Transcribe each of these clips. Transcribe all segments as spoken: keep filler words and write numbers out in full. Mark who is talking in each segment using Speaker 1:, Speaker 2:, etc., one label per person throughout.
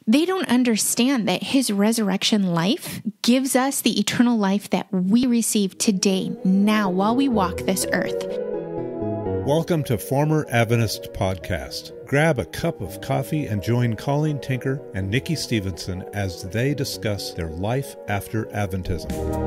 Speaker 1: They don't understand that his resurrection life gives us the eternal life that we receive today, now, while we walk this earth.
Speaker 2: Welcome to Former Adventist Podcast. Grab a cup of coffee and join Colleen Tinker and Nikki Stevenson as they discuss their life after Adventism.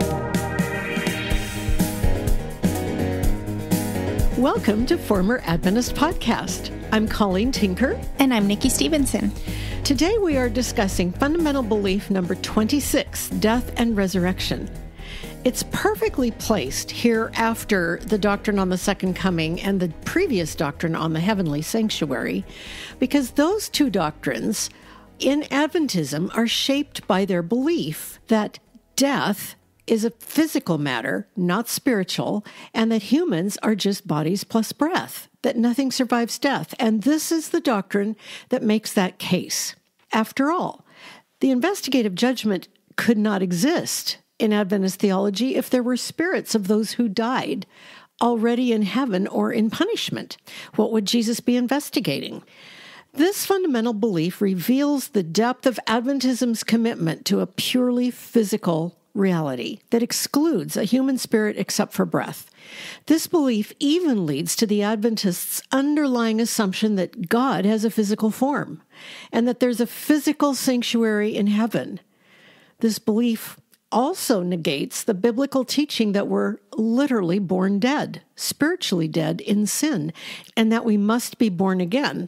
Speaker 3: Welcome to Former Adventist Podcast. I'm Colleen Tinker.
Speaker 1: And I'm Nikki Stevenson.
Speaker 3: Today we are discussing fundamental belief number twenty-six, death and resurrection. It's perfectly placed here after the doctrine on the second coming and the previous doctrine on the heavenly sanctuary, because those two doctrines in Adventism are shaped by their belief that death is a physical matter, not spiritual, and that humans are just bodies plus breath, that nothing survives death. And this is the doctrine that makes that case. After all, the investigative judgment could not exist in Adventist theology if there were spirits of those who died already in heaven or in punishment. What would Jesus be investigating? This fundamental belief reveals the depth of Adventism's commitment to a purely physical reality that excludes a human spirit except for breath. This belief even leads to the Adventists' underlying assumption that God has a physical form and that there's a physical sanctuary in heaven. This belief also negates the biblical teaching that we're literally born dead, spiritually dead in sin, and that we must be born again.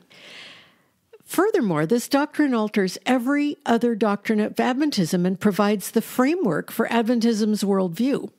Speaker 3: Furthermore, this doctrine alters every other doctrine of Adventism and provides the framework for Adventism's worldview.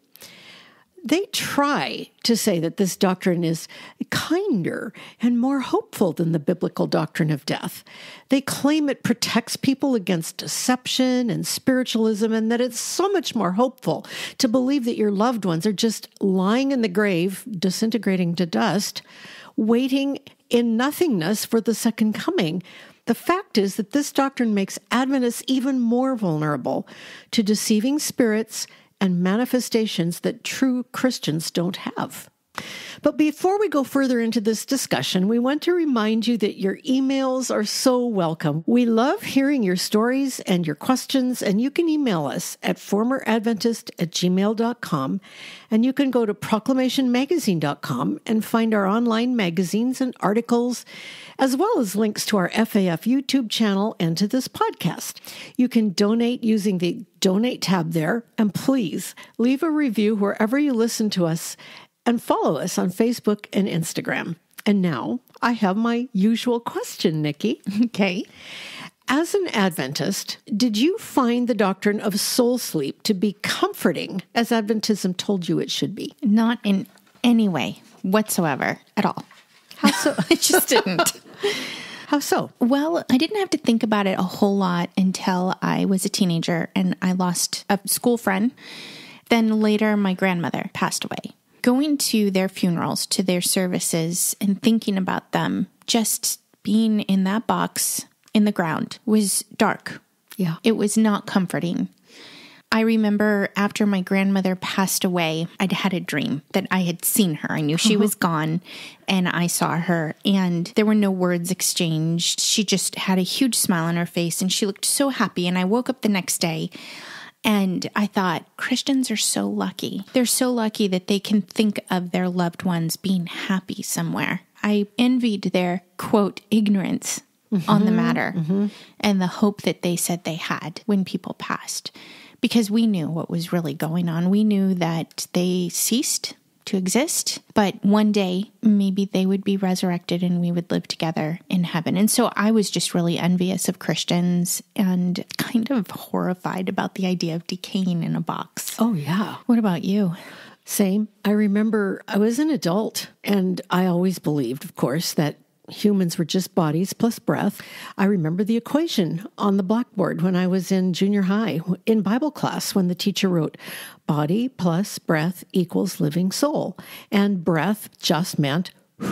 Speaker 3: They try to say that this doctrine is kinder and more hopeful than the biblical doctrine of death. They claim it protects people against deception and spiritualism, and that it's so much more hopeful to believe that your loved ones are just lying in the grave, disintegrating to dust, waiting in nothingness for the second coming. The fact is that this doctrine makes Adventists even more vulnerable to deceiving spirits and manifestations that true Christians don't have. But before we go further into this discussion, we want to remind you that your emails are so welcome. We love hearing your stories and your questions, and you can email us at former adventist at gmail dot com, and you can go to proclamation magazine dot com and find our online magazines and articles, as well as links to our F A F YouTube channel and to this podcast. You can donate using the Donate tab there, and please leave a review wherever you listen to us, and follow us on Facebook and Instagram. And now I have my usual question, Nikki.
Speaker 1: Okay.
Speaker 3: As an Adventist, did you find the doctrine of soul sleep to be comforting as Adventism told you it should be?
Speaker 1: Not in any way whatsoever at all.
Speaker 3: How so?
Speaker 1: It just didn't.
Speaker 3: How so?
Speaker 1: Well, I didn't have to think about it a whole lot until I was a teenager and I lost a school friend. Then later, my grandmother passed away. Going to their funerals, to their services, and thinking about them, just being in that box in the ground was dark.
Speaker 3: Yeah.
Speaker 1: It was not comforting. I remember after my grandmother passed away, I'd had a dream that I had seen her. I knew she was gone, and I saw her, and there were no words exchanged. She just had a huge smile on her face, and she looked so happy, and I woke up the next day, and I thought, Christians are so lucky. They're so lucky that they can think of their loved ones being happy somewhere. I envied their, quote, ignorance mm-hmm, on the matter mm-hmm. and the hope that they said they had when people passed. Because we knew what was really going on. We knew that they ceased to exist, but one day maybe they would be resurrected and we would live together in heaven. And so I was just really envious of Christians and kind of horrified about the idea of decaying in a box.
Speaker 3: Oh, yeah.
Speaker 1: What about you?
Speaker 3: Same. I remember I was an adult, and I always believed, of course, that humans were just bodies plus breath. I remember the equation on the blackboard when I was in junior high in Bible class when the teacher wrote, body plus breath equals living soul. And breath just meant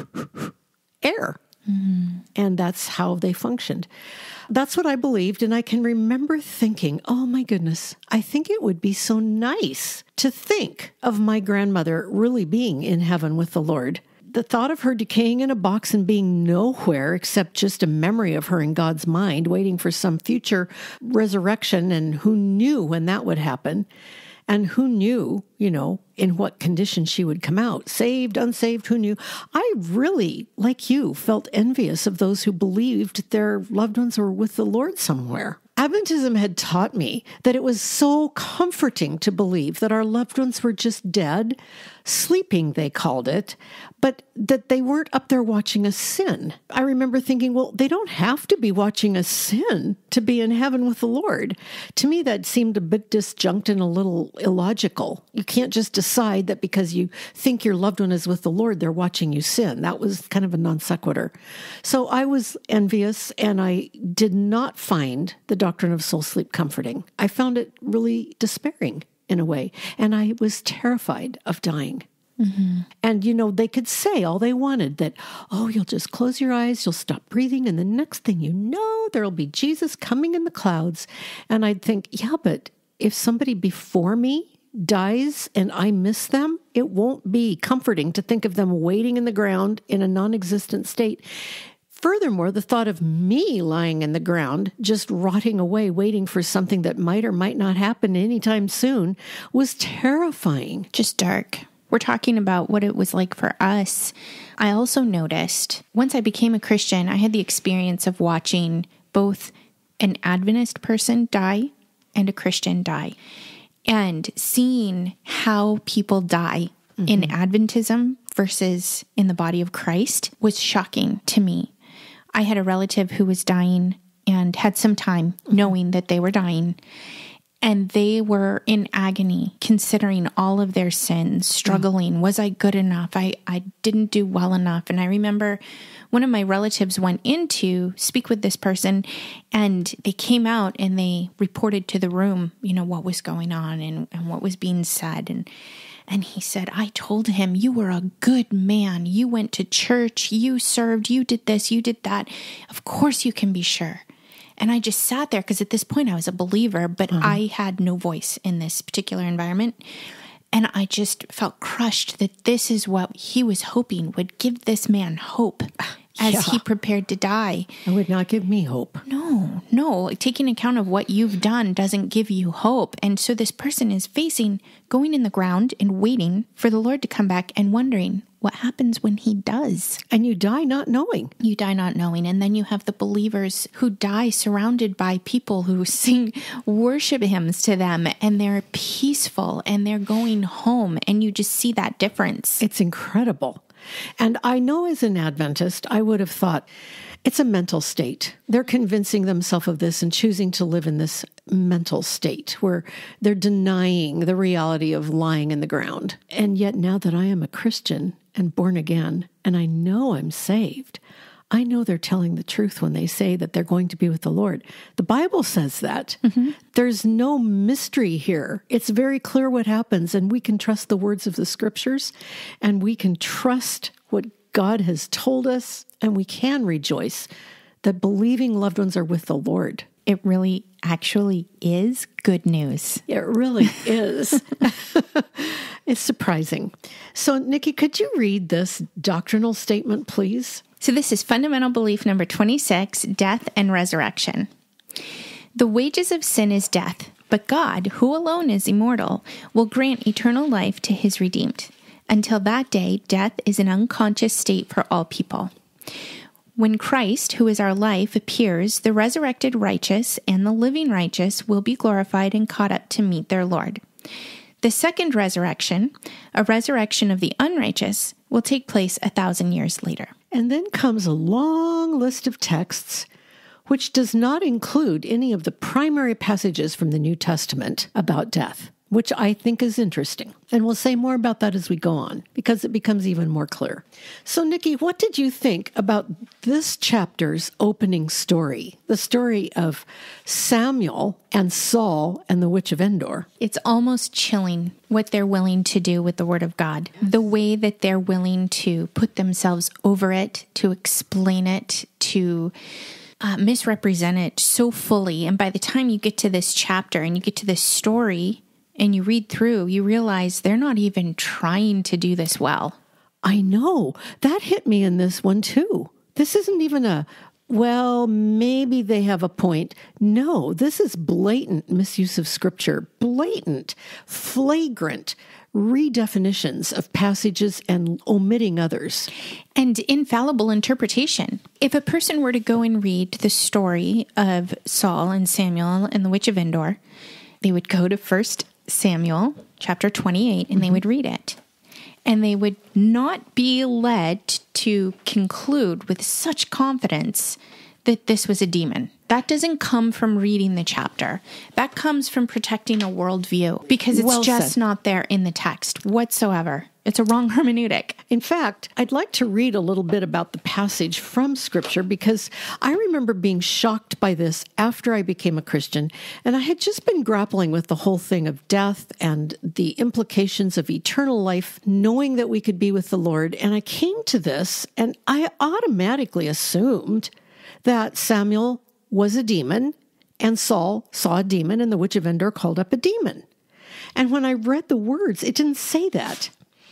Speaker 3: air. Mm-hmm. And that's how they functioned. That's what I believed. And I can remember thinking, oh my goodness, I think it would be so nice to think of my grandmother really being in heaven with the Lord. the thought of her decaying in a box and being nowhere except just a memory of her in God's mind, waiting for some future resurrection, and who knew when that would happen, and who knew, you know, in what condition she would come out, saved, unsaved, who knew? I really, like you, felt envious of those who believed their loved ones were with the Lord somewhere. Adventism had taught me that it was so comforting to believe that our loved ones were just dead, sleeping, they called it, but that they weren't up there watching us sin. I remember thinking, well, they don't have to be watching us sin to be in heaven with the Lord. To me, that seemed a bit disjunct and a little illogical. You can't just decide that because you think your loved one is with the Lord, they're watching you sin. That was kind of a non sequitur. So I was envious, and I did not find the doctrine of soul sleep comforting. I found it really despairing in a way, and I was terrified of dying. Mm-hmm. And, you know, they could say all they wanted, that, oh, you'll just close your eyes, you'll stop breathing, and the next thing you know, there'll be Jesus coming in the clouds. And I'd think, yeah, but if somebody before me dies and I miss them, it won't be comforting to think of them waiting in the ground in a non-existent state. Furthermore, the thought of me lying in the ground, just rotting away, waiting for something that might or might not happen anytime soon, was terrifying.
Speaker 1: Just dark. We're talking about what it was like for us. I also noticed, once I became a Christian, I had the experience of watching both an Adventist person die and a Christian die, and seeing how people die mm-hmm. in Adventism versus in the body of Christ was shocking to me. I had a relative who was dying and had some time knowing that they were dying, and they were in agony, considering all of their sins, struggling. Mm. Was I good enough? I, I didn't do well enough. And I remember one of my relatives went in to speak with this person, and they came out and they reported to the room, you know, what was going on and, and what was being said. And And he said, I told him, you were a good man. You went to church, you served, you did this, you did that. Of course you can be sure. And I just sat there because at this point I was a believer, but mm-hmm. I had no voice in this particular environment. And I just felt crushed that this is what he was hoping would give this man hope as yeah. he prepared to die.
Speaker 3: It would not give me hope.
Speaker 1: No, no. Taking account of what you've done doesn't give you hope. And so this person is facing going in the ground and waiting for the Lord to come back and wondering what happens when he does.
Speaker 3: And you die not knowing.
Speaker 1: You die not knowing. And then you have the believers who die surrounded by people who sing worship hymns to them, and they're peaceful and they're going home. And you just see that difference.
Speaker 3: It's incredible. And I know as an Adventist, I would have thought it's a mental state. They're convincing themselves of this and choosing to live in this mental state where they're denying the reality of lying in the ground. And yet now that I am a Christian and born again, and I know I'm saved, I know they're telling the truth when they say that they're going to be with the Lord. The Bible says that. Mm-hmm. There's no mystery here. It's very clear what happens, and we can trust the words of the scriptures, and we can trust what God has told us, and we can rejoice that believing loved ones are with the Lord.
Speaker 1: It really actually is good news.
Speaker 3: It really is. It's surprising. So, Nikki, could you read this doctrinal statement, please?
Speaker 1: So this is fundamental belief number twenty-six, death and resurrection. The wages of sin is death, but God, who alone is immortal, will grant eternal life to his redeemed. Until that day, death is an unconscious state for all people. When Christ, who is our life, appears, the resurrected righteous and the living righteous will be glorified and caught up to meet their Lord. The second resurrection, a resurrection of the unrighteous, will take place a thousand years later.
Speaker 3: And then comes a long list of texts, which does not include any of the primary passages from the New Testament about death, which I think is interesting. And we'll say more about that as we go on, because it becomes even more clear. So, Nikki, what did you think about this chapter's opening story, the story of Samuel and Saul and the witch of Endor?
Speaker 1: It's almost chilling what they're willing to do with the Word of God, the way that they're willing to put themselves over it, to explain it, to uh, misrepresent it so fully. And by the time you get to this chapter and you get to this story, and you read through, you realize they're not even trying to do this well.
Speaker 3: I know. That hit me in this one too. This isn't even a, well, maybe they have a point. No, this is blatant misuse of Scripture. Blatant, flagrant redefinitions of passages and omitting others.
Speaker 1: And infallible interpretation. If a person were to go and read the story of Saul and Samuel and the Witch of Endor, they would go to First Samuel chapter twenty-eight and mm-hmm. they would read it. And they would not be led to conclude with such confidence that this was a demon. That doesn't come from reading the chapter. That comes from protecting a worldview because it's well just said. Not there in the text whatsoever. It's a wrong hermeneutic.
Speaker 3: In fact, I'd like to read a little bit about the passage from Scripture because I remember being shocked by this after I became a Christian, and I had just been grappling with the whole thing of death and the implications of eternal life, knowing that we could be with the Lord, and I came to this, and I automatically assumed that Samuel was a demon, and Saul saw a demon, and the Witch of Endor called up a demon. And when I read the words, it didn't say that.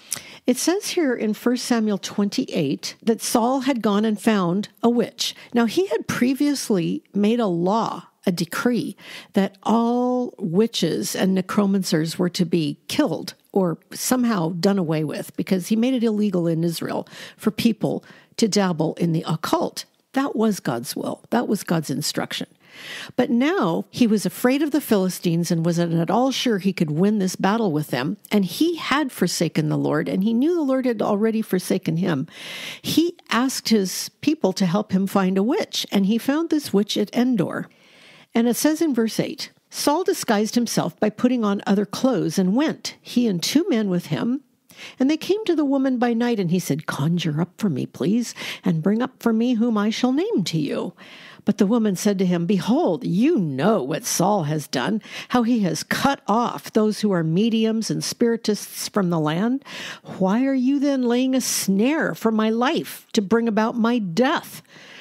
Speaker 3: It says here in First Samuel twenty-eight that Saul had gone and found a witch. Now, he had previously made a law, a decree, that all witches and necromancers were to be killed or somehow done away with because he made it illegal in Israel for people to dabble in the occult. That was God's will. That was God's instruction. But now he was afraid of the Philistines and wasn't at all sure he could win this battle with them. And he had forsaken the Lord, and he knew the Lord had already forsaken him. He asked his people to help him find a witch, and he found this witch at Endor. And it says in verse eight, Saul disguised himself by putting on other clothes and went, he and two men with him. And they came to the woman by night, and he said, Conjure up for me, please, and bring up for me whom I shall name to you. But the woman said to him, Behold, you know what Saul has done, how he has cut off those who are mediums and spiritists from the land. Why are you then laying a snare for my life to bring about my death?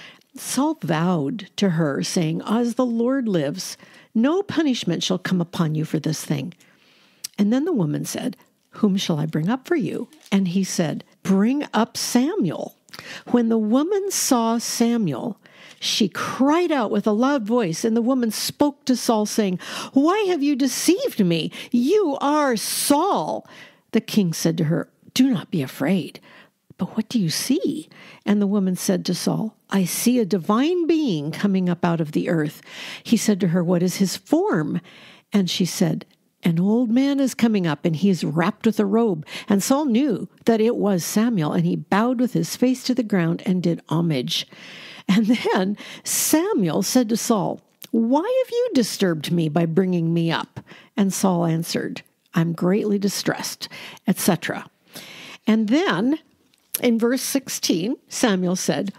Speaker 3: Saul vowed to her, saying, As the Lord lives, no punishment shall come upon you for this thing. And then the woman said, Whom shall I bring up for you? And he said, Bring up Samuel. When the woman saw Samuel, she cried out with a loud voice, and the woman spoke to Saul, saying, Why have you deceived me? You are Saul. The king said to her, Do not be afraid. But what do you see? And the woman said to Saul, I see a divine being coming up out of the earth. He said to her, What is his form? And she said, An old man is coming up, and he is wrapped with a robe. And Saul knew that it was Samuel, and he bowed with his face to the ground and did homage. And then Samuel said to Saul, Why have you disturbed me by bringing me up? And Saul answered, I'm greatly distressed, et cetera. And then in verse sixteen, Samuel said,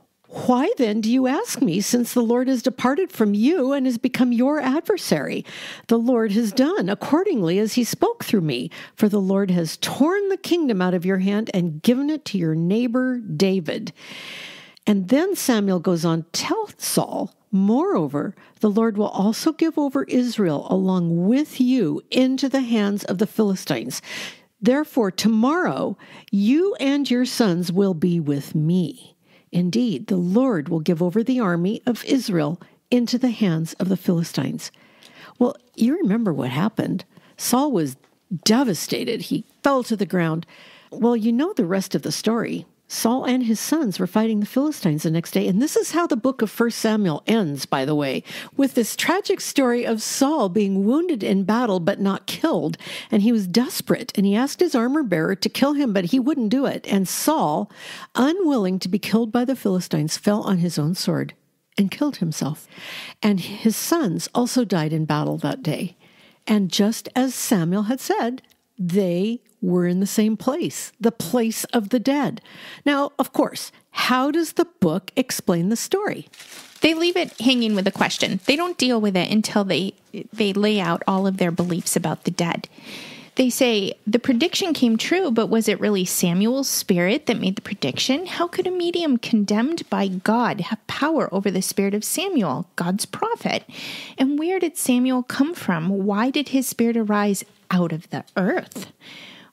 Speaker 3: Why then do you ask me, since the Lord has departed from you and has become your adversary? The Lord has done accordingly as he spoke through me, for the Lord has torn the kingdom out of your hand and given it to your neighbor David. And then Samuel goes on, Tell Saul, moreover, the Lord will also give over Israel along with you into the hands of the Philistines. Therefore, tomorrow you and your sons will be with me. Indeed, the Lord will give over the army of Israel into the hands of the Philistines. Well, you remember what happened. Saul was devastated. He fell to the ground. Well, you know the rest of the story. Saul and his sons were fighting the Philistines the next day. And this is how the book of First Samuel ends, by the way, with this tragic story of Saul being wounded in battle but not killed. And he was desperate, and he asked his armor bearer to kill him, but he wouldn't do it. And Saul, unwilling to be killed by the Philistines, fell on his own sword and killed himself. And his sons also died in battle that day. And just as Samuel had said, they were in the same place, the place of the dead. Now, of course, how does the book explain the story?
Speaker 1: They leave it hanging with a question. They don't deal with it until they they lay out all of their beliefs about the dead. They say, the prediction came true, but was it really Samuel's spirit that made the prediction? How could a medium condemned by God have power over the spirit of Samuel, God's prophet? And where did Samuel come from? Why did his spirit arise out of the earth?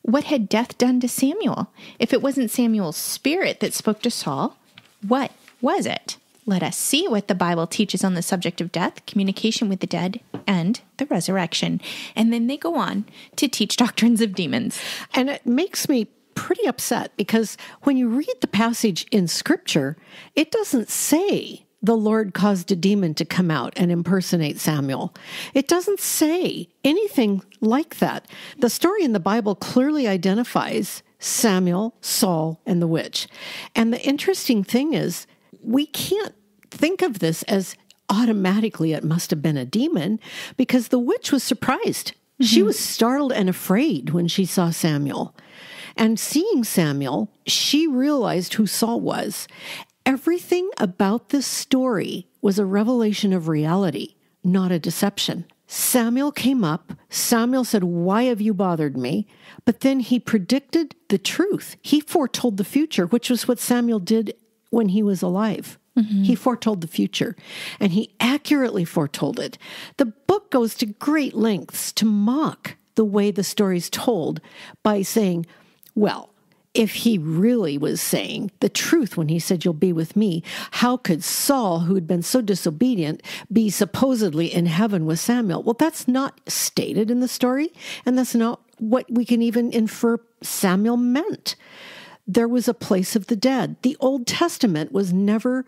Speaker 1: What had death done to Samuel? If it wasn't Samuel's spirit that spoke to Saul, what was it? Let us see what the Bible teaches on the subject of death, communication with the dead, and the resurrection. And then they go on to teach doctrines of demons.
Speaker 3: And it makes me pretty upset because when you read the passage in Scripture, it doesn't say the Lord caused a demon to come out and impersonate Samuel. It doesn't say anything like that. The story in the Bible clearly identifies Samuel, Saul, and the witch. And the interesting thing is, we can't think of this as automatically it must have been a demon because the witch was surprised. Mm-hmm. She was startled and afraid when she saw Samuel. And seeing Samuel, she realized who Saul was. Everything about this story was a revelation of reality, not a deception. Samuel came up. Samuel said, "Why have you bothered me?" But then he predicted the truth. He foretold the future, which was what Samuel did when he was alive. Mm-hmm. He foretold the future, and he accurately foretold it. The book goes to great lengths to mock the way the story's told by saying, well, if he really was saying the truth when he said, "You'll be with me," how could Saul, who had been so disobedient, be supposedly in heaven with Samuel? Well, that's not stated in the story, and that's not what we can even infer Samuel meant. There was a place of the dead. The Old Testament was never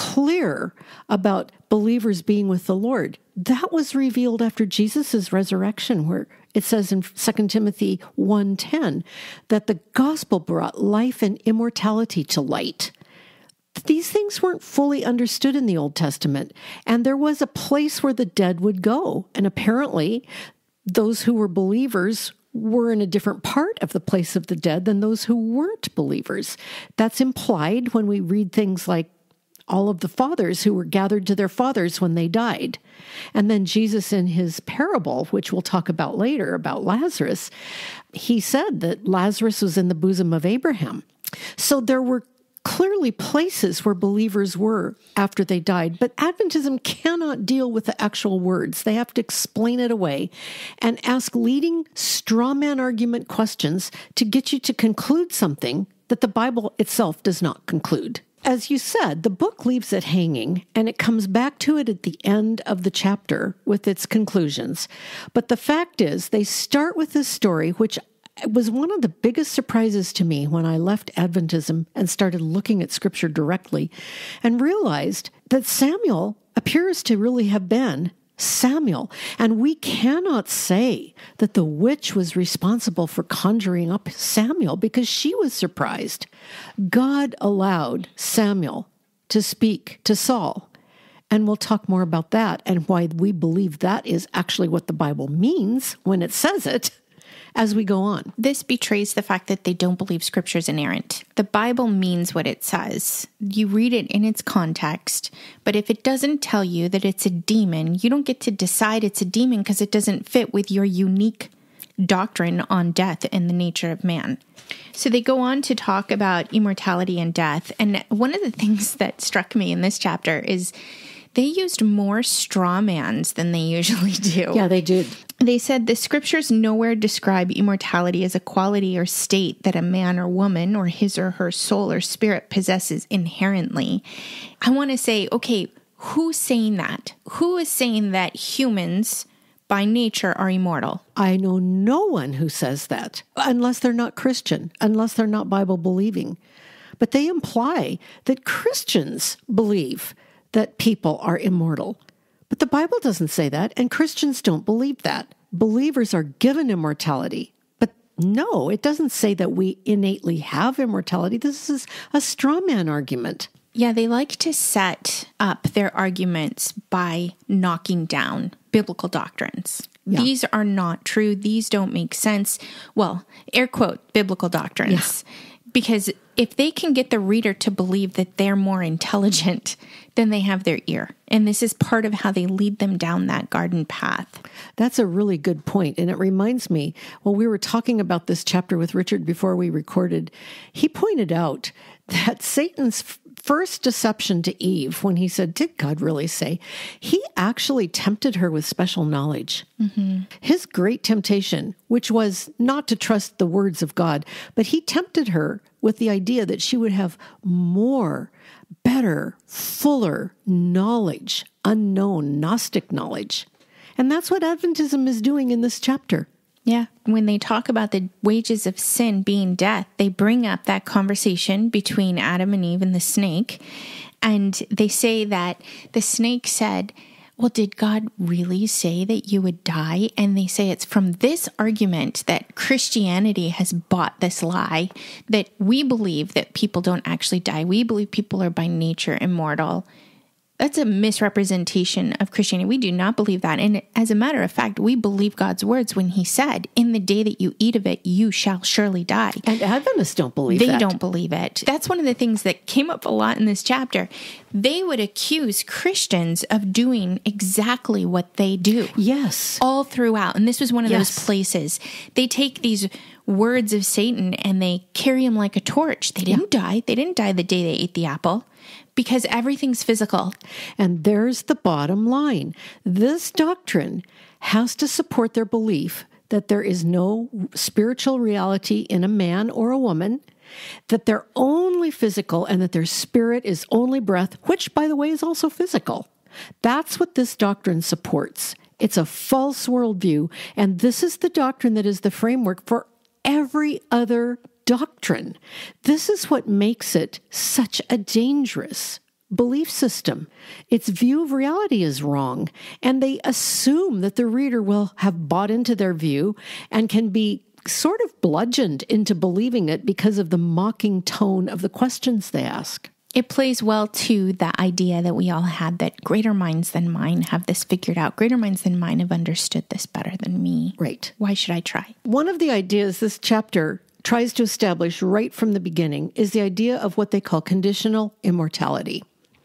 Speaker 3: clear about believers being with the Lord. That was revealed after Jesus' resurrection, where it says in Second Timothy one ten that the gospel brought life and immortality to light. These things weren't fully understood in the Old Testament, and there was a place where the dead would go. And apparently, those who were believers were in a different part of the place of the dead than those who weren't believers. That's implied when we read things like all of the fathers who were gathered to their fathers when they died. And then Jesus in his parable, which we'll talk about later, about Lazarus, he said that Lazarus was in the bosom of Abraham. So there were clearly places where believers were after they died, but Adventism cannot deal with the actual words. They have to explain it away and ask leading straw man argument questions to get you to conclude something that the Bible itself does not conclude. As you said, the book leaves it hanging, and it comes back to it at the end of the chapter with its conclusions. But the fact is, they start with this story, which it was one of the biggest surprises to me when I left Adventism and started looking at Scripture directly and realized that Samuel appears to really have been Samuel. And we cannot say that the witch was responsible for conjuring up Samuel because she was surprised. God allowed Samuel to speak to Saul. And we'll talk more about that and why we believe that is actually what the Bible means when it says it as we go on.
Speaker 1: This betrays the fact that they don't believe Scripture is inerrant. The Bible means what it says. You read it in its context, but if it doesn't tell you that it's a demon, you don't get to decide it's a demon because it doesn't fit with your unique doctrine on death and the nature of man. So they go on to talk about immortality and death, and one of the things that struck me in this chapter is they used more straw mans than they usually do.
Speaker 3: Yeah, they did.
Speaker 1: They said the Scriptures nowhere describe immortality as a quality or state that a man or woman or his or her soul or spirit possesses inherently. I want to say, okay, who's saying that? Who is saying that humans by nature are immortal?
Speaker 3: I know no one who says that, unless they're not Christian, unless they're not Bible believing. But they imply that Christians believe that people are immortal. But the Bible doesn't say that, and Christians don't believe that. Believers are given immortality. But no, it doesn't say that we innately have immortality. This is a straw man argument.
Speaker 1: Yeah, they like to set up their arguments by knocking down biblical doctrines. Yeah. These are not true. These don't make sense. Well, air quote, biblical doctrines. Yeah. Because if they can get the reader to believe that they're more intelligent, then they have their ear. And this is part of how they lead them down that garden path.
Speaker 3: That's a really good point. And it reminds me, well, we were talking about this chapter with Richard before we recorded. He pointed out that Satan's first deception to Eve, when he said, did God really say? He actually tempted her with special knowledge. Mm-hmm. His great temptation, which was not to trust the words of God, but he tempted her with the idea that she would have more, better, fuller knowledge, unknown Gnostic knowledge. And that's what Adventism is doing in this chapter.
Speaker 1: Yeah. When they talk about the wages of sin being death, they bring up that conversation between Adam and Eve and the snake. And they say that the snake said, well, did God really say that you would die? And they say it's from this argument that Christianity has bought this lie, that we believe that people don't actually die. We believe people are by nature immortal. That's a misrepresentation of Christianity. We do not believe that. And as a matter of fact, we believe God's words when he said, in the day that you eat of it, you shall surely die.
Speaker 3: And Adventists don't believe
Speaker 1: they
Speaker 3: that. They
Speaker 1: don't believe it. That's one of the things that came up a lot in this chapter. They would accuse Christians of doing exactly what they do.
Speaker 3: Yes.
Speaker 1: All throughout. And this was one of
Speaker 3: yes.
Speaker 1: those places. They take these words of Satan and they carry them like a torch. They didn't yeah. die. They didn't die the day they ate the apple. Because everything's physical.
Speaker 3: And there's the bottom line. This doctrine has to support their belief that there is no spiritual reality in a man or a woman, that they're only physical, and that their spirit is only breath, which, by the way, is also physical. That's what this doctrine supports. It's a false worldview, and this is the doctrine that is the framework for every other doctrine. This is what makes it such a dangerous belief system. Its view of reality is wrong, and they assume that the reader will have bought into their view and can be sort of bludgeoned into believing it because of the mocking tone of the questions they ask.
Speaker 1: It plays well to the idea that we all had that greater minds than mine have this figured out. Greater minds than mine have understood this better than me.
Speaker 3: Right.
Speaker 1: Why should I try?
Speaker 3: One of the ideas this chapter tries to establish right from the beginning is the idea of what they call conditional immortality.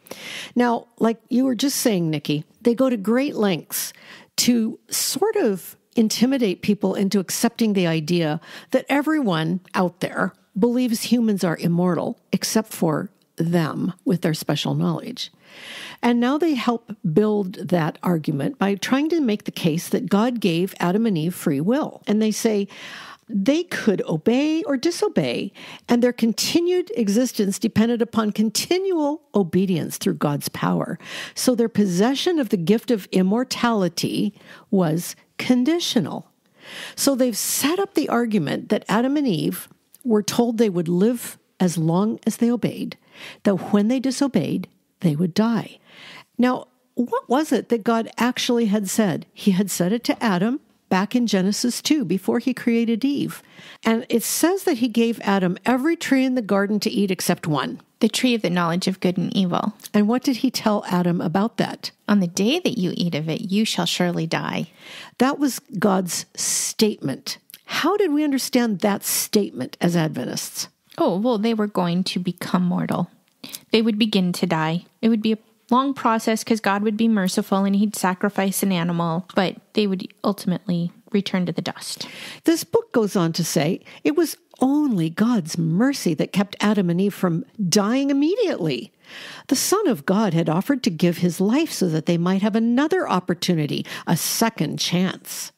Speaker 3: Now, like you were just saying, Nikki, they go to great lengths to sort of intimidate people into accepting the idea that everyone out there believes humans are immortal, except for them with their special knowledge. And now they help build that argument by trying to make the case that God gave Adam and Eve free will. And they say, they could obey or disobey, and their continued existence depended upon continual obedience through God's power. So their possession of the gift of immortality was conditional. So they've set up the argument that Adam and Eve were told they would live as long as they obeyed, that when they disobeyed, they would die. Now, what was it that God actually had said? He had said it to Adam back in Genesis two, before he created Eve. And it says that he gave Adam every tree in the garden to eat except one.
Speaker 1: The tree of the knowledge of good and evil.
Speaker 3: And what did he tell Adam about that?
Speaker 1: On the day that you eat of it, you shall surely die.
Speaker 3: That was God's statement. How did we understand that statement as Adventists?
Speaker 1: Oh, well, they were going to become mortal. They would begin to die. It would be a long process because God would be merciful and he'd sacrifice an animal, but they would ultimately return to the dust.
Speaker 3: This book goes on to say it was only God's mercy that kept Adam and Eve from dying immediately. The Son of God had offered to give his life so that they might have another opportunity, a second chance.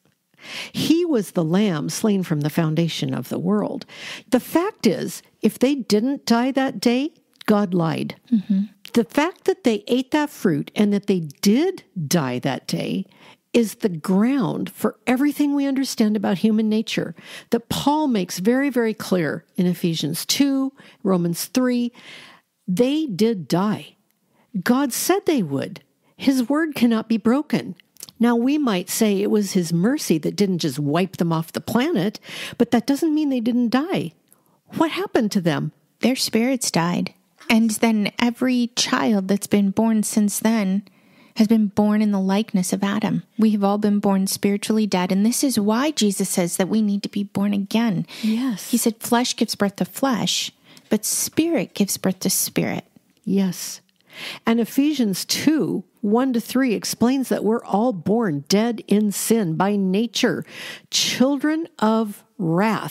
Speaker 3: He was the lamb slain from the foundation of the world. The fact is, if they didn't die that day, God lied. Mm-hmm. The fact that they ate that fruit and that they did die that day is the ground for everything we understand about human nature that Paul makes very, very clear in Ephesians two, Romans three. They did die. God said they would. His word cannot be broken. Now, we might say it was his mercy that didn't just wipe them off the planet, but that doesn't mean they didn't die. What happened to them?
Speaker 1: Their spirits died. And then every child that's been born since then has been born in the likeness of Adam. We have all been born spiritually dead. And this is why Jesus says that we need to be born again.
Speaker 3: Yes.
Speaker 1: He said flesh gives birth to flesh, but spirit gives birth to spirit.
Speaker 3: Yes. And Ephesians two, one to three explains that we're all born dead in sin by nature, children of wrath,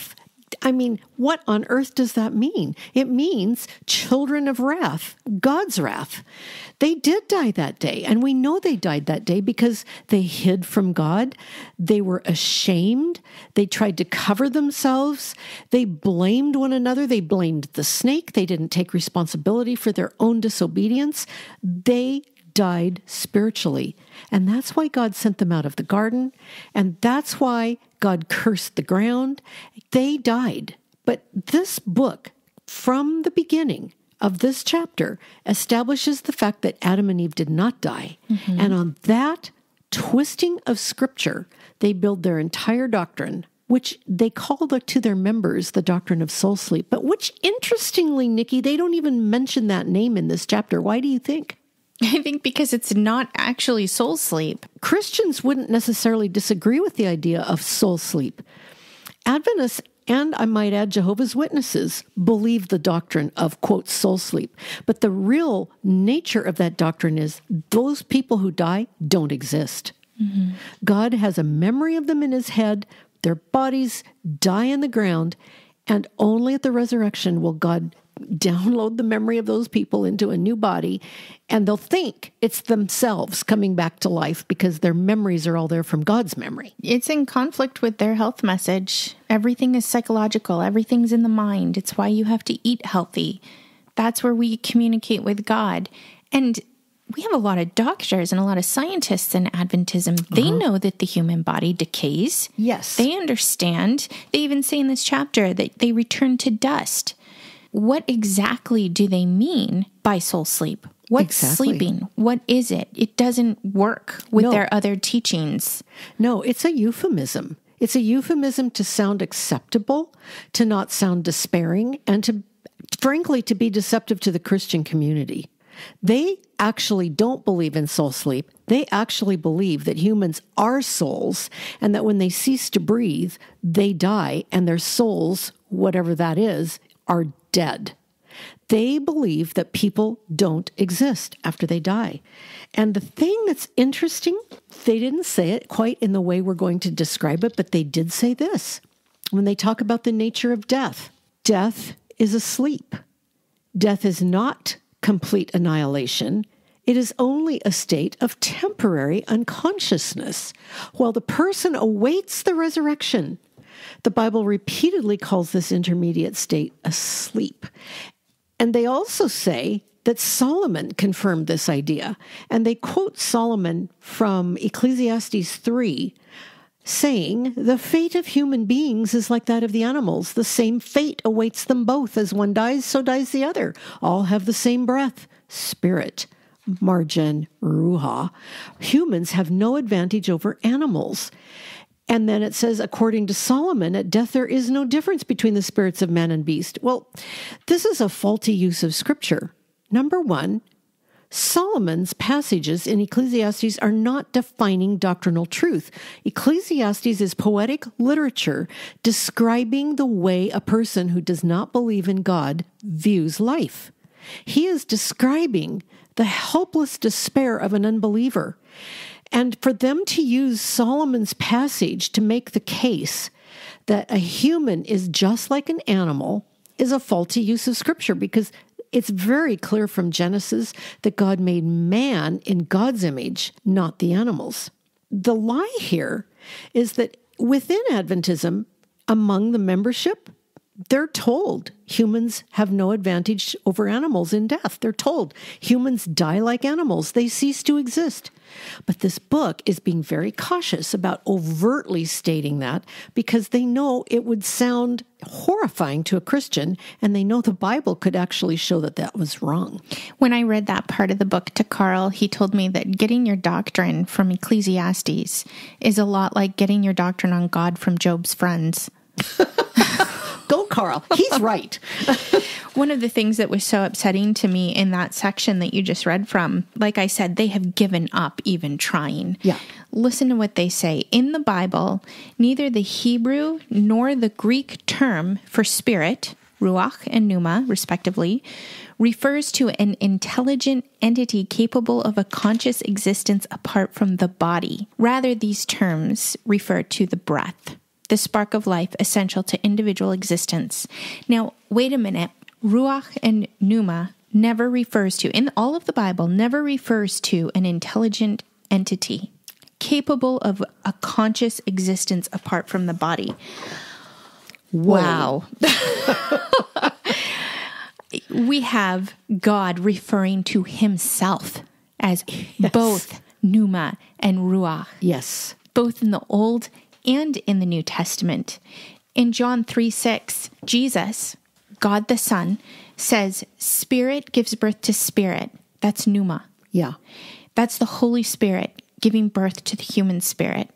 Speaker 3: I mean, what on earth does that mean? It means children of wrath, God's wrath. They did die that day, and we know they died that day because they hid from God. They were ashamed. They tried to cover themselves. They blamed one another. They blamed the snake. They didn't take responsibility for their own disobedience. They died spiritually. And that's why God sent them out of the garden. And that's why God cursed the ground. They died. But this book, from the beginning of this chapter, establishes the fact that Adam and Eve did not die. Mm-hmm. And on that twisting of Scripture, they build their entire doctrine, which they call the, to their members the doctrine of soul sleep. But which, interestingly, Nikki, they don't even mention that name in this chapter. Why do you think?
Speaker 1: I think because it's not actually soul sleep.
Speaker 3: Christians wouldn't necessarily disagree with the idea of soul sleep. Adventists, and I might add Jehovah's Witnesses, believe the doctrine of, quote, soul sleep. But the real nature of that doctrine is those people who die don't exist. Mm-hmm. God has a memory of them in his head. Their bodies die in the ground, and only at the resurrection will God download the memory of those people into a new body, and they'll think it's themselves coming back to life because their memories are all there from God's memory.
Speaker 1: It's in conflict with their health message. Everything is psychological. Everything's in the mind. It's why you have to eat healthy. That's where we communicate with God. And we have a lot of doctors and a lot of scientists in Adventism. They uh-huh. know that the human body decays.
Speaker 3: Yes.
Speaker 1: They understand. They even say in this chapter that they return to dust. What exactly do they mean by soul sleep? What's exactly. sleeping? What is it? It doesn't work with no. their other teachings.
Speaker 3: No, it's a euphemism. It's a euphemism to sound acceptable, to not sound despairing, and to, frankly, to be deceptive to the Christian community. They actually don't believe in soul sleep. They actually believe that humans are souls, and that when they cease to breathe, they die, and their souls, whatever that is, are dead. They believe that people don't exist after they die. And the thing that's interesting, they didn't say it quite in the way we're going to describe it, but they did say this when they talk about the nature of death. Death is a sleep. Death is not complete annihilation. It is only a state of temporary unconsciousness while the person awaits the resurrection. The Bible repeatedly calls this intermediate state a sleep. And they also say that Solomon confirmed this idea. And they quote Solomon from Ecclesiastes three, saying, "The fate of human beings is like that of the animals. The same fate awaits them both. As one dies, so dies the other. All have the same breath, spirit, margin, ruha. Humans have no advantage over animals." And then it says, according to Solomon, at death there is no difference between the spirits of man and beast. Well, this is a faulty use of Scripture. Number one, Solomon's passages in Ecclesiastes are not defining doctrinal truth. Ecclesiastes is poetic literature describing the way a person who does not believe in God views life. He is describing the helpless despair of an unbeliever. And for them to use Solomon's passage to make the case that a human is just like an animal is a faulty use of Scripture, because it's very clear from Genesis that God made man in God's image, not the animals. The lie here is that within Adventism, among the membership, they're told humans have no advantage over animals in death. They're told humans die like animals. They cease to exist. But this book is being very cautious about overtly stating that, because they know it would sound horrifying to a Christian, and they know the Bible could actually show that that was wrong.
Speaker 1: When I read that part of the book to Carl, he told me that getting your doctrine from Ecclesiastes is a lot like getting your doctrine on God from Job's friends.
Speaker 3: Go, Carl. He's right.
Speaker 1: One of the things that was so upsetting to me in that section that you just read from, like I said, they have given up even trying.
Speaker 3: Yeah.
Speaker 1: Listen to what they say. In the Bible, neither the Hebrew nor the Greek term for spirit, ruach and pneuma, respectively, refers to an intelligent entity capable of a conscious existence apart from the body. Rather, these terms refer to the breath. the spark of life essential to individual existence. Now, wait a minute. Ruach and pneuma never refers to, in all of the Bible, never refers to an intelligent entity capable of a conscious existence apart from the body. Wow. We have God referring to himself as yes. both pneuma and ruach.
Speaker 3: Yes.
Speaker 1: Both in the Old and in the New Testament. In John three six, Jesus, God the Son, says, Spirit gives birth to spirit. That's pneuma.
Speaker 3: Yeah.
Speaker 1: That's the Holy Spirit giving birth to the human spirit.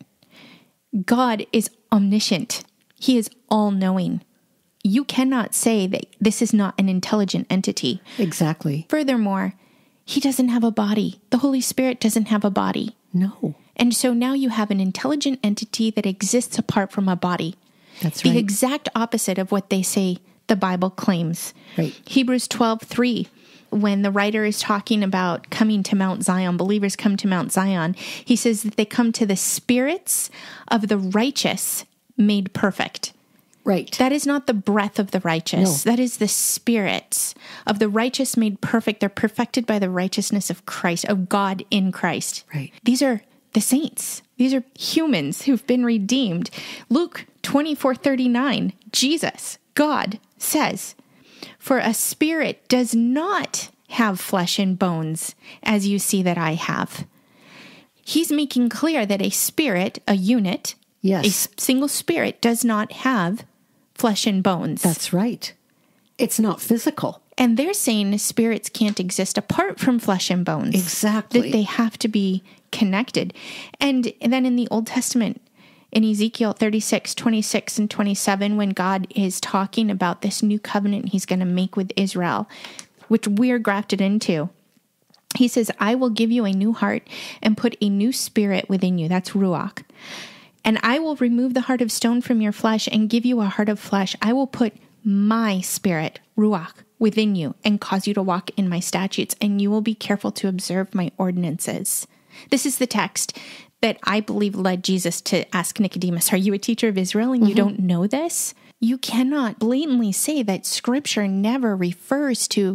Speaker 1: God is omniscient. He is all-knowing. You cannot say that this is not an intelligent entity.
Speaker 3: Exactly.
Speaker 1: Furthermore, he doesn't have a body. The Holy Spirit doesn't have a body.
Speaker 3: No.
Speaker 1: And so now you have an intelligent entity that exists apart from a body.
Speaker 3: That's right.
Speaker 1: The exact opposite of what they say the Bible claims.
Speaker 3: Right.
Speaker 1: Hebrews twelve three, when the writer is talking about coming to Mount Zion, believers come to Mount Zion, he says that they come to the spirits of the righteous made perfect.
Speaker 3: Right.
Speaker 1: That is not the breath of the righteous.
Speaker 3: No.
Speaker 1: That is the spirits of the righteous made perfect. They're perfected by the righteousness of Christ, of God in Christ.
Speaker 3: Right.
Speaker 1: These are the saints. These are humans who've been redeemed. Luke twenty-four thirty-nine, Jesus, God, says, for a spirit does not have flesh and bones, as you see that I have. He's making clear that a spirit, a unit,
Speaker 3: yes.
Speaker 1: a single spirit does not have flesh and bones.
Speaker 3: That's right. It's not physical.
Speaker 1: And they're saying spirits can't exist apart from flesh and bones.
Speaker 3: Exactly.
Speaker 1: That they have to be connected. And then in the Old Testament, in Ezekiel thirty-six, twenty-six, and twenty-seven, when God is talking about this new covenant he's going to make with Israel, which we're grafted into, he says, I will give you a new heart and put a new spirit within you. That's ruach. And I will remove the heart of stone from your flesh and give you a heart of flesh. I will put my spirit, ruach, within you and cause you to walk in my statutes, and you will be careful to observe my ordinances. This is the text that I believe led Jesus to ask Nicodemus, are you a teacher of Israel and you mm-hmm. don't know this? You cannot blatantly say that Scripture never refers to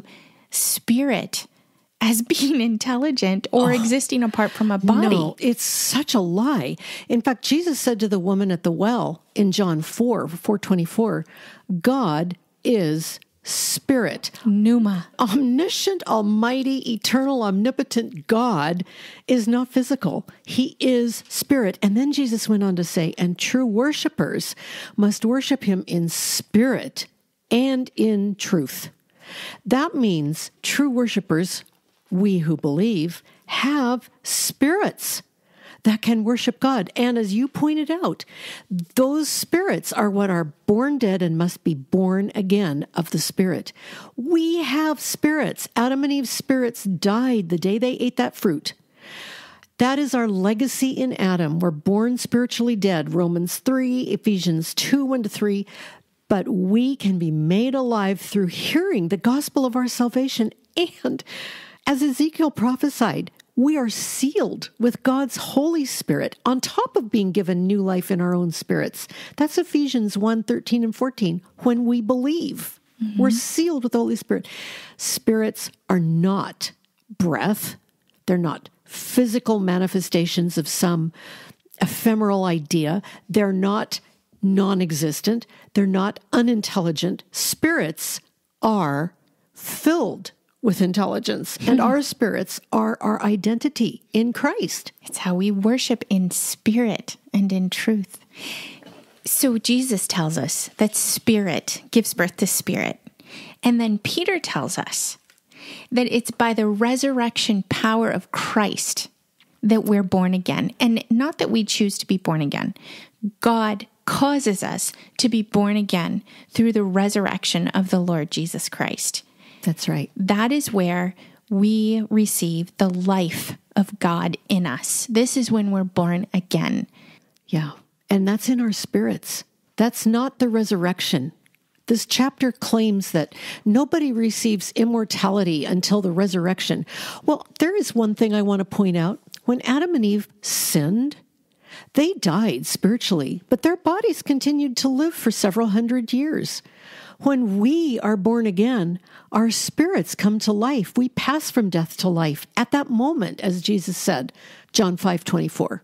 Speaker 1: spirit as being intelligent or oh, existing apart from a body.
Speaker 3: No, it's such a lie. In fact, Jesus said to the woman at the well in John four, four twenty-four, God is spirit.
Speaker 1: Pneuma.
Speaker 3: Omniscient, almighty, eternal, omnipotent God is not physical. He is spirit. And then Jesus went on to say, and true worshipers must worship him in spirit and in truth. That means true worshipers, we who believe, have spirits that can worship God. And as you pointed out, those spirits are what are born dead and must be born again of the Spirit. We have spirits. Adam and Eve's spirits died the day they ate that fruit. That is our legacy in Adam. We're born spiritually dead. Romans three, Ephesians two, one to three. But we can be made alive through hearing the gospel of our salvation. And as Ezekiel prophesied, we are sealed with God's Holy Spirit on top of being given new life in our own spirits. That's Ephesians one, thirteen and fourteen. When we believe, mm-hmm. we're sealed with the Holy Spirit. Spirits are not breath. They're not physical manifestations of some ephemeral idea. They're not non-existent. They're not unintelligent. Spirits are filled with intelligence, and our spirits are our identity in Christ.
Speaker 1: It's how we worship in spirit and in truth. So Jesus tells us that spirit gives birth to spirit. And then Peter tells us that it's by the resurrection power of Christ that we're born again. And not that we choose to be born again. God causes us to be born again through the resurrection of the Lord Jesus Christ.
Speaker 3: That's right.
Speaker 1: That is where we receive the life of God in us. This is when we're born again.
Speaker 3: Yeah. And that's in our spirits. That's not the resurrection. This chapter claims that nobody receives immortality until the resurrection. Well, there is one thing I want to point out. When Adam and Eve sinned, They died spiritually, but their bodies continued to live for several hundred years. When we are born again, our spirits come to life. We pass from death to life at that moment, as Jesus said, John five twenty-four.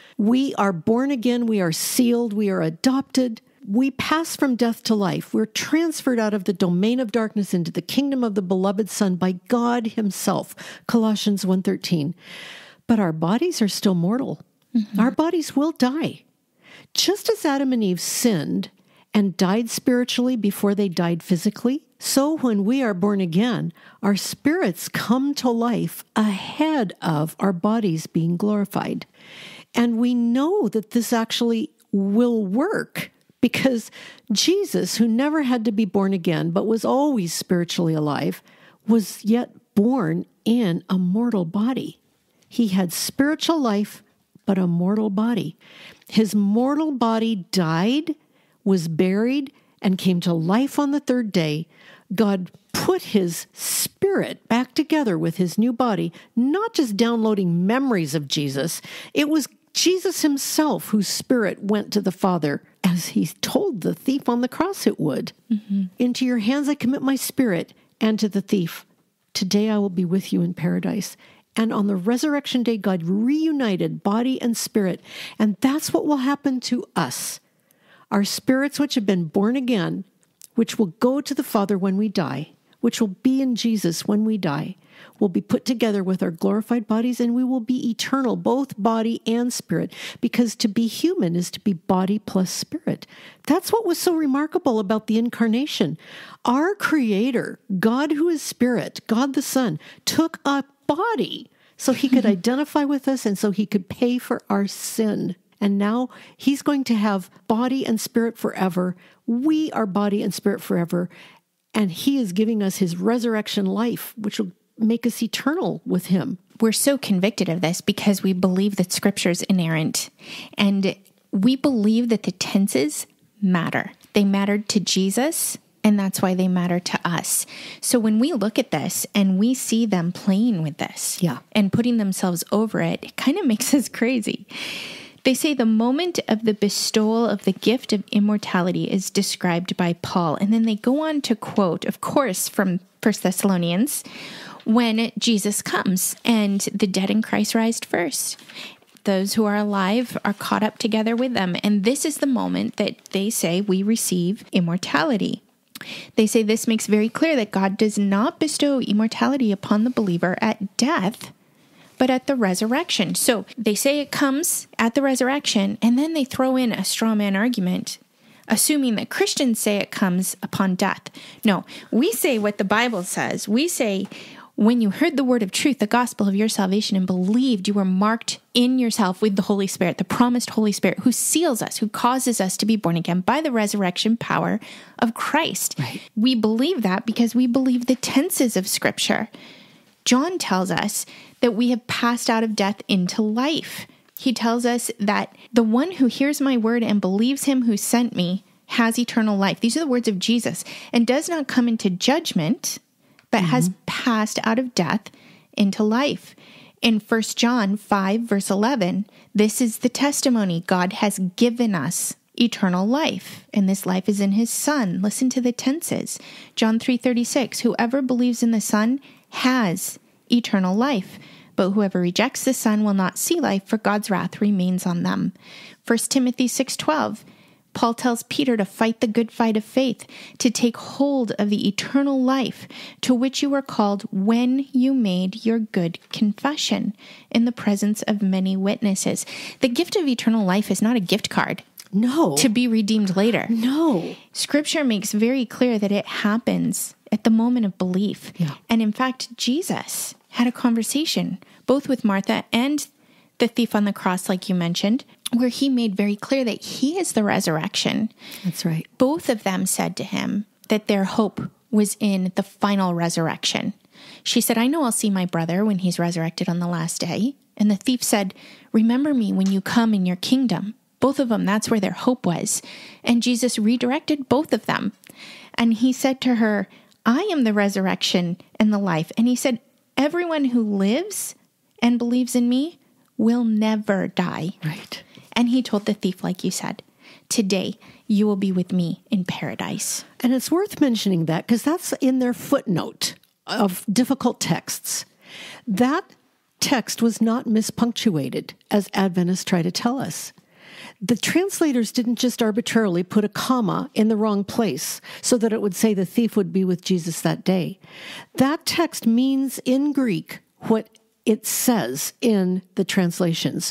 Speaker 3: We are born again. We are sealed. We are adopted. We pass from death to life. We're transferred out of the domain of darkness into the kingdom of the beloved Son by God himself, Colossians one thirteen. But our bodies are still mortal. Mm-hmm. Our bodies will die. Just as Adam and Eve sinned and died spiritually before they died physically, so when we are born again, our spirits come to life ahead of our bodies being glorified. And we know that this actually will work because Jesus, who never had to be born again, but was always spiritually alive, was yet born in a mortal body. He had spiritual life, but a mortal body. His mortal body died, was buried, and came to life on the third day. God put his spirit back together with his new body, not just downloading memories of Jesus. It was Jesus himself whose spirit went to the Father, as he told the thief on the cross it would. Mm-hmm. Into your hands I commit my spirit, and to the thief, today I will be with you in paradise. And on the resurrection day, God reunited body and spirit. And that's what will happen to us. Our spirits, which have been born again, which will go to the Father when we die, which will be in Jesus when we die, will be put together with our glorified bodies, and we will be eternal, both body and spirit, because to be human is to be body plus spirit. That's what was so remarkable about the incarnation. Our Creator, God who is spirit, God the Son, took a body so he could identify with us and so he could pay for our sin. And now he's going to have body and spirit forever. We are body and spirit forever. And he is giving us his resurrection life, which will make us eternal with him.
Speaker 1: We're so convicted of this because we believe that Scripture is inerrant. And we believe that the tenses matter. They mattered to Jesus, and that's why they matter to us. So when we look at this and we see them playing with this
Speaker 3: yeah.
Speaker 1: and putting themselves over it, it kind of makes us crazy. They say the moment of the bestowal of the gift of immortality is described by Paul. And then they go on to quote, of course, from First Thessalonians, when Jesus comes and the dead in Christ rise first. Those who are alive are caught up together with them. And this is the moment that they say we receive immortality. They say this makes very clear that God does not bestow immortality upon the believer at death, but at the resurrection. So they say it comes at the resurrection, and then they throw in a straw man argument, assuming that Christians say it comes upon death. No, we say what the Bible says. We say, when you heard the word of truth, the gospel of your salvation, and believed, you were marked in yourself with the Holy Spirit, the promised Holy Spirit, who seals us, who causes us to be born again by the resurrection power of Christ.
Speaker 3: Right.
Speaker 1: We believe that because we believe the tenses of Scripture. John tells us that we have passed out of death into life. He tells us that the one who hears my word and believes him who sent me has eternal life. These are the words of Jesus, and does not come into judgment, but mm-hmm. has passed out of death into life. In First John five, verse eleven, this is the testimony: God has given us eternal life, and this life is in his Son. Listen to the tenses. John three thirty-six, whoever believes in the Son has eternal life, but whoever rejects the Son will not see life, for God's wrath remains on them. First Timothy six twelve, Paul tells Peter to fight the good fight of faith, to take hold of the eternal life to which you were called when you made your good confession in the presence of many witnesses. The gift of eternal life is not a gift card.
Speaker 3: No.
Speaker 1: To be redeemed later.
Speaker 3: No.
Speaker 1: Scripture makes very clear that it happens at the moment of belief.
Speaker 3: Yeah.
Speaker 1: And in fact, Jesus had a conversation both with Martha and the thief on the cross, like you mentioned, where he made very clear that he is the resurrection.
Speaker 3: That's right.
Speaker 1: Both of them said to him that their hope was in the final resurrection. She said, I know I'll see my brother when he's resurrected on the last day. And the thief said, remember me when you come in your kingdom. Both of them, that's where their hope was. And Jesus redirected both of them. And he said to her, I am the resurrection and the life. And he said, everyone who lives and believes in me will never die.
Speaker 3: Right.
Speaker 1: And he told the thief, like you said, today you will be with me in paradise.
Speaker 3: And it's worth mentioning that because that's in their footnote of difficult texts. That text was not mispunctuated, as Adventists try to tell us. The translators didn't just arbitrarily put a comma in the wrong place so that it would say the thief would be with Jesus that day. That text means in Greek what it says in the translations.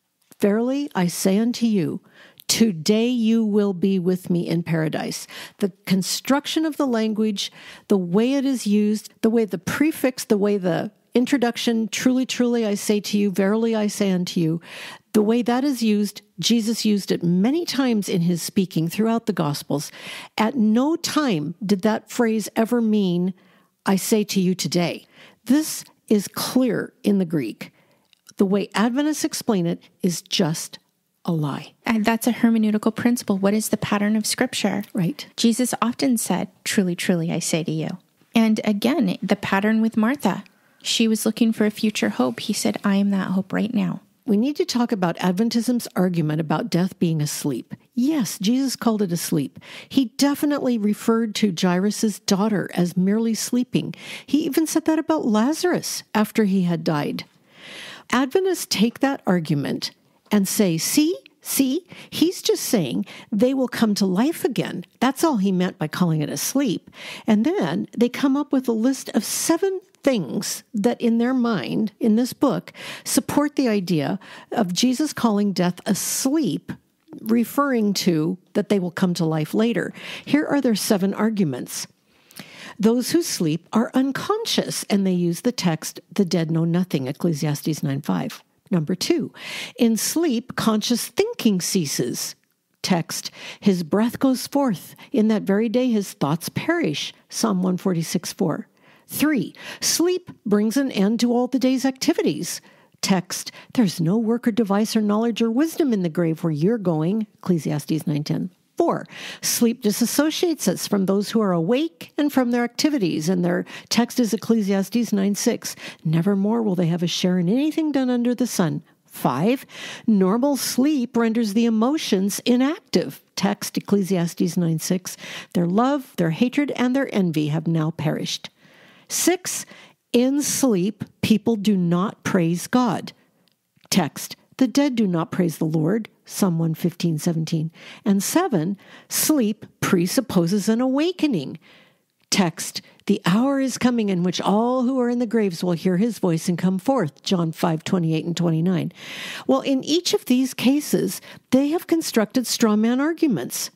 Speaker 3: Verily, I say unto you, today you will be with me in paradise. The construction of the language, the way it is used, the way the prefix, the way the introduction, truly, truly, I say to you, verily, I say unto you, the way that is used, Jesus used it many times in his speaking throughout the Gospels. At no time did that phrase ever mean, I say to you today. This is clear in the Greek. The way Adventists explain it is just a lie.
Speaker 1: And that's a hermeneutical principle. What is the pattern of Scripture?
Speaker 3: Right.
Speaker 1: Jesus often said, truly, truly, I say to you. And again, the pattern with Martha. She was looking for a future hope. He said, I am that hope right now.
Speaker 3: We need to talk about Adventism's argument about death being asleep. Yes, Jesus called it asleep. He definitely referred to Jairus' daughter as merely sleeping. He even said that about Lazarus after he had died. Adventists take that argument and say, see, see, he's just saying they will come to life again. That's all he meant by calling it asleep. And then they come up with a list of seven things that in their mind, in this book, support the idea of Jesus calling death asleep, referring to that they will come to life later. Here are their seven arguments. Those who sleep are unconscious, and they use the text, the dead know nothing, Ecclesiastes nine five. Number two, in sleep, conscious thinking ceases. Text, his breath goes forth. In that very day, his thoughts perish. Psalm one forty-six four. Three, sleep brings an end to all the day's activities. Text, there's no work or device or knowledge or wisdom in the grave where you're going. Ecclesiastes nine ten. Four, sleep disassociates us from those who are awake and from their activities, and their text is Ecclesiastes nine six. Nevermore will they have a share in anything done under the sun. Five, normal sleep renders the emotions inactive. Text, Ecclesiastes nine six. Their love, their hatred, and their envy have now perished. Six, in sleep, people do not praise God. Text, the dead do not praise the Lord. Psalm one fifteen seventeen. And seven, sleep presupposes an awakening. Text, the hour is coming in which all who are in the graves will hear his voice and come forth. John five twenty-eight and twenty-nine. Well, in each of these cases, they have constructed straw man arguments.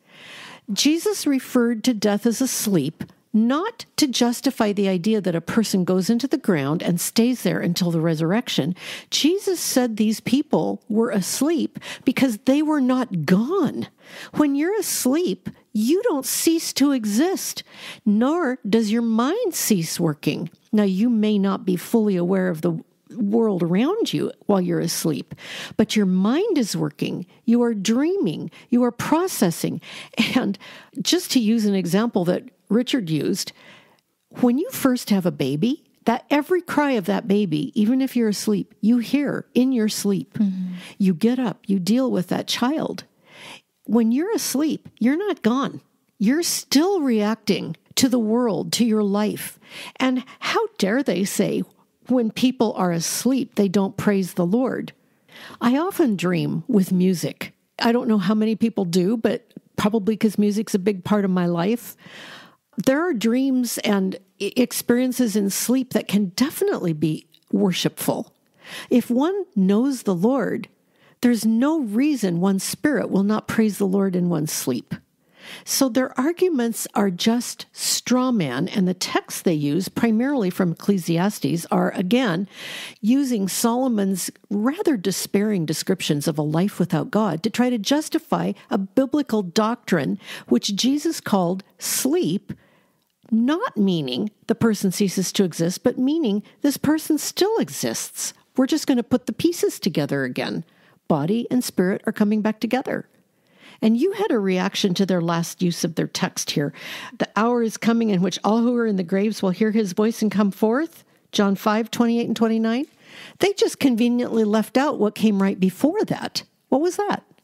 Speaker 3: Jesus referred to death as asleep, not to justify the idea that a person goes into the ground and stays there until the resurrection. Jesus said these people were asleep because they were not gone. When you're asleep, you don't cease to exist, nor does your mind cease working. Now, you may not be fully aware of the world around you while you're asleep, but your mind is working. You are dreaming. You are processing. And just to use an example that Richard used, when you first have a baby, that every cry of that baby, even if you're asleep, you hear in your sleep. Mm-hmm. You get up, you deal with that child. When you're asleep, you're not gone. You're still reacting to the world, to your life. And how dare they say when people are asleep, they don't praise the Lord? I often dream with music. I don't know how many people do, but probably because music's a big part of my life. There are dreams and experiences in sleep that can definitely be worshipful. If one knows the Lord, there's no reason one's spirit will not praise the Lord in one's sleep. So their arguments are just straw man, and the texts they use, primarily from Ecclesiastes, are, again, using Solomon's rather despairing descriptions of a life without God to try to justify a biblical doctrine which Jesus called sleep, not meaning the person ceases to exist, but meaning this person still exists. We're just going to put the pieces together again. Body and spirit are coming back together. And you had a reaction to their last use of their text here. The hour is coming in which all who are in the graves will hear his voice and come forth. John five twenty-eight and twenty-nine. They just conveniently left out what came right before that. What was that?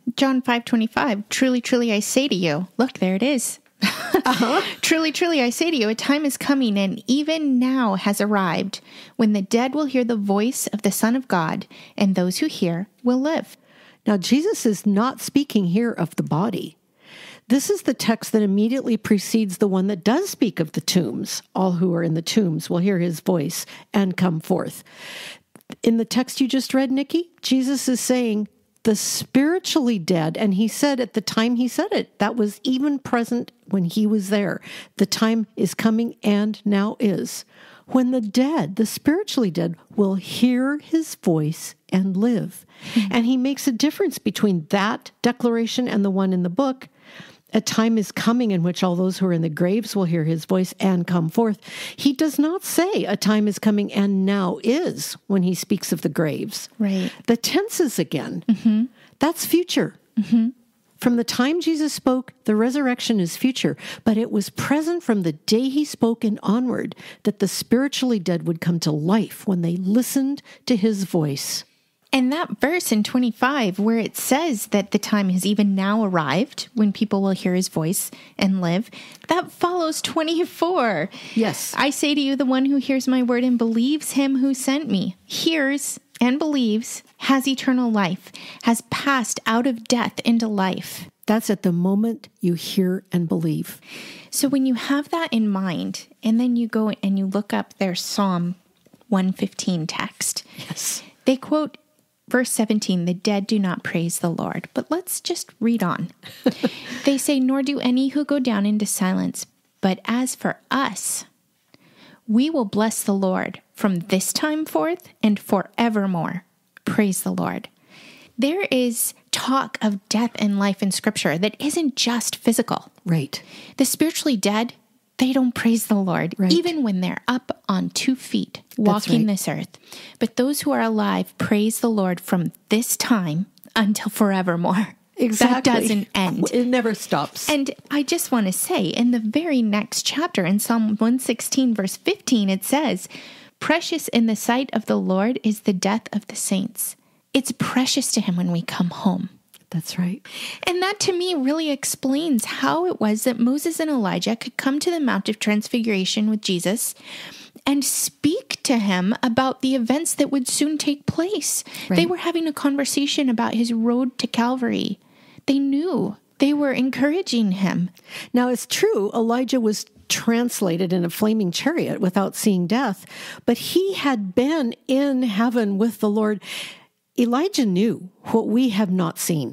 Speaker 1: John five twenty-five, truly, truly, I say to you, look, there it is. uh-huh. Truly, truly, I say to you, a time is coming and even now has arrived when the dead will hear the voice of the Son of God, and those who hear will live.
Speaker 3: Now, Jesus is not speaking here of the body. This is the text that immediately precedes the one that does speak of the tombs. All who are in the tombs will hear his voice and come forth. In the text you just read, Nikki, Jesus is saying the spiritually dead, and he said at the time he said it, that was even present when he was there. The time is coming and now is, when the dead, the spiritually dead, will hear his voice and live. Mm-hmm. And he makes a difference between that declaration and the one in the book. A time is coming in which all those who are in the graves will hear his voice and come forth. He does not say a time is coming and now is when he speaks of the graves.
Speaker 1: Right.
Speaker 3: The tenses again.
Speaker 1: Mm-hmm.
Speaker 3: That's future. Mm-hmm. From the time Jesus spoke, the resurrection is future, but it was present from the day he spoke and onward that the spiritually dead would come to life when they listened to his voice.
Speaker 1: And that verse in twenty-five, where it says that the time has even now arrived when people will hear his voice and live, that follows twenty-four.
Speaker 3: Yes.
Speaker 1: I say to you, the one who hears my word and believes him who sent me, hears and believes, has eternal life, has passed out of death into life.
Speaker 3: That's at the moment you hear and believe.
Speaker 1: So when you have that in mind, and then you go and you look up their Psalm one fifteen text,
Speaker 3: yes,
Speaker 1: they quote verse seventeen, the dead do not praise the Lord. But let's just read on. They say, nor do any who go down into silence. But as for us, we will bless the Lord from this time forth and forevermore. Praise the Lord. There is talk of death and life in Scripture that isn't just physical.
Speaker 3: Right.
Speaker 1: The spiritually dead, they don't praise the Lord,
Speaker 3: right, even
Speaker 1: when they're up on two feet, walking right. this earth. But those who are alive praise the Lord from this time until forevermore.
Speaker 3: Exactly.
Speaker 1: That doesn't end.
Speaker 3: It never stops.
Speaker 1: And I just want to say, in the very next chapter, in Psalm one sixteen, verse fifteen, it says, precious in the sight of the Lord is the death of the saints. It's precious to him when we come home.
Speaker 3: That's right.
Speaker 1: And that to me really explains how it was that Moses and Elijah could come to the Mount of Transfiguration with Jesus and speak to him about the events that would soon take place. Right. They were having a conversation about his road to Calvary. They knew. They were encouraging him.
Speaker 3: Now, it's true, Elijah was translated in a flaming chariot without seeing death, but he had been in heaven with the Lord. Elijah knew what we have not seen.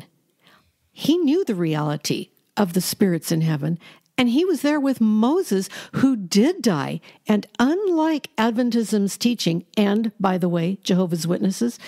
Speaker 3: He knew the reality of the spirits in heaven, and he was there with Moses, who did die. And unlike Adventism's teaching, and by the way, Jehovah's Witnesses,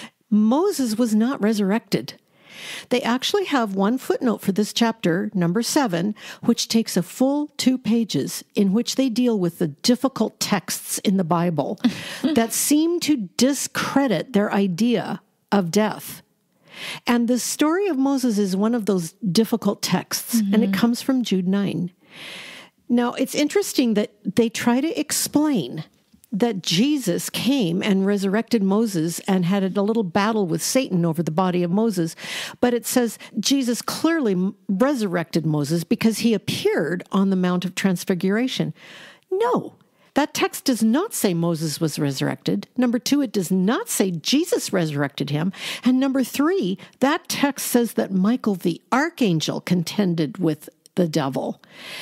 Speaker 3: Moses was not resurrected. They actually have one footnote for this chapter, number seven, which takes a full two pages in which they deal with the difficult texts in the Bible that seem to discredit their idea of death. And the story of Moses is one of those difficult texts, mm-hmm. and it comes from Jude nine. Now, it's interesting that they try to explain that Jesus came and resurrected Moses and had a little battle with Satan over the body of Moses. But it says Jesus clearly resurrected Moses because he appeared on the Mount of Transfiguration. No. That text does not say Moses was resurrected. Number two, it does not say Jesus resurrected him. And number three, that text says that Michael the archangel contended with the devil.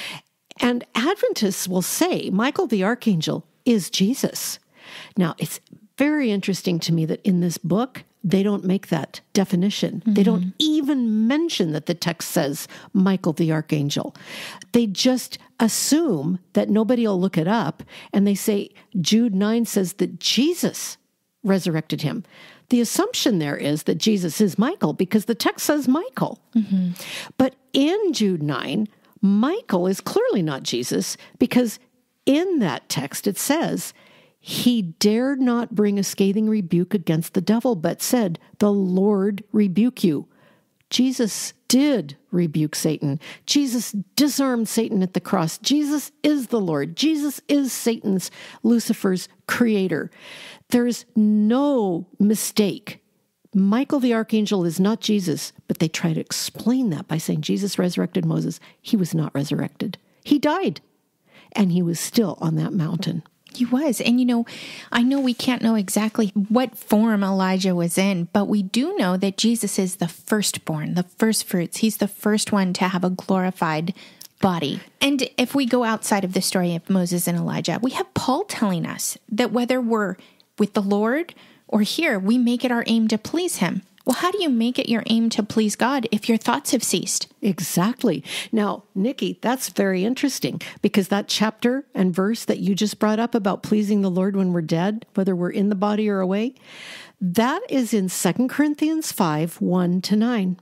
Speaker 3: And Adventists will say Michael the archangel is Jesus. Now, it's very interesting to me that in this book, they don't make that definition. Mm-hmm. They don't even mention that the text says Michael the archangel. They just assume that nobody will look it up, and they say Jude nine says that Jesus resurrected him. The assumption there is that Jesus is Michael because the text says Michael. Mm-hmm. But in Jude nine, Michael is clearly not Jesus because in that text it says, he dared not bring a scathing rebuke against the devil, but said, the Lord rebuke you. Jesus did rebuke Satan. Jesus disarmed Satan at the cross. Jesus is the Lord. Jesus is Satan's, Lucifer's creator. There's no mistake Michael the archangel is not Jesus, but they try to explain that by saying Jesus resurrected Moses. He was not resurrected. He died, and he was still on that mountain.
Speaker 1: He was. And, you know, I know we can't know exactly what form Elijah was in, but we do know that Jesus is the firstborn, the first fruits. He's the first one to have a glorified body. And if we go outside of the story of Moses and Elijah, we have Paul telling us that whether we're with the Lord or here, we make it our aim to please him. Well, how do you make it your aim to please God if your thoughts have ceased?
Speaker 3: Exactly. Now, Nikki, that's very interesting because that chapter and verse that you just brought up about pleasing the Lord when we're dead, whether we're in the body or away, that is in Second Corinthians five, one to nine.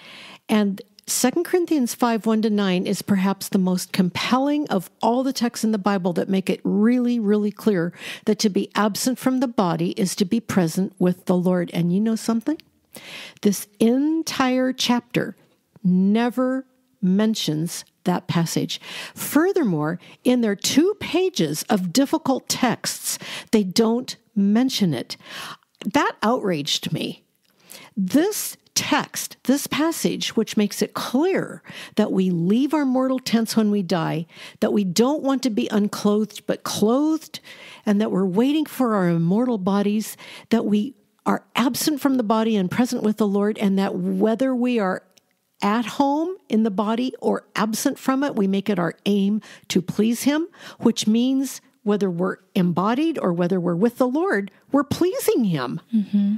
Speaker 3: And Second Corinthians five, one to nine is perhaps the most compelling of all the texts in the Bible that make it really, really clear that to be absent from the body is to be present with the Lord. And you know something? This entire chapter never mentions that passage. Furthermore, in their two pages of difficult texts, they don't mention it. That outraged me. This text, this passage, which makes it clear that we leave our mortal tents when we die, that we don't want to be unclothed but clothed, and that we're waiting for our immortal bodies, that we are absent from the body and present with the Lord, and that whether we are at home in the body or absent from it, we make it our aim to please him, which means whether we're embodied or whether we're with the Lord, we're pleasing him. Mm-hmm.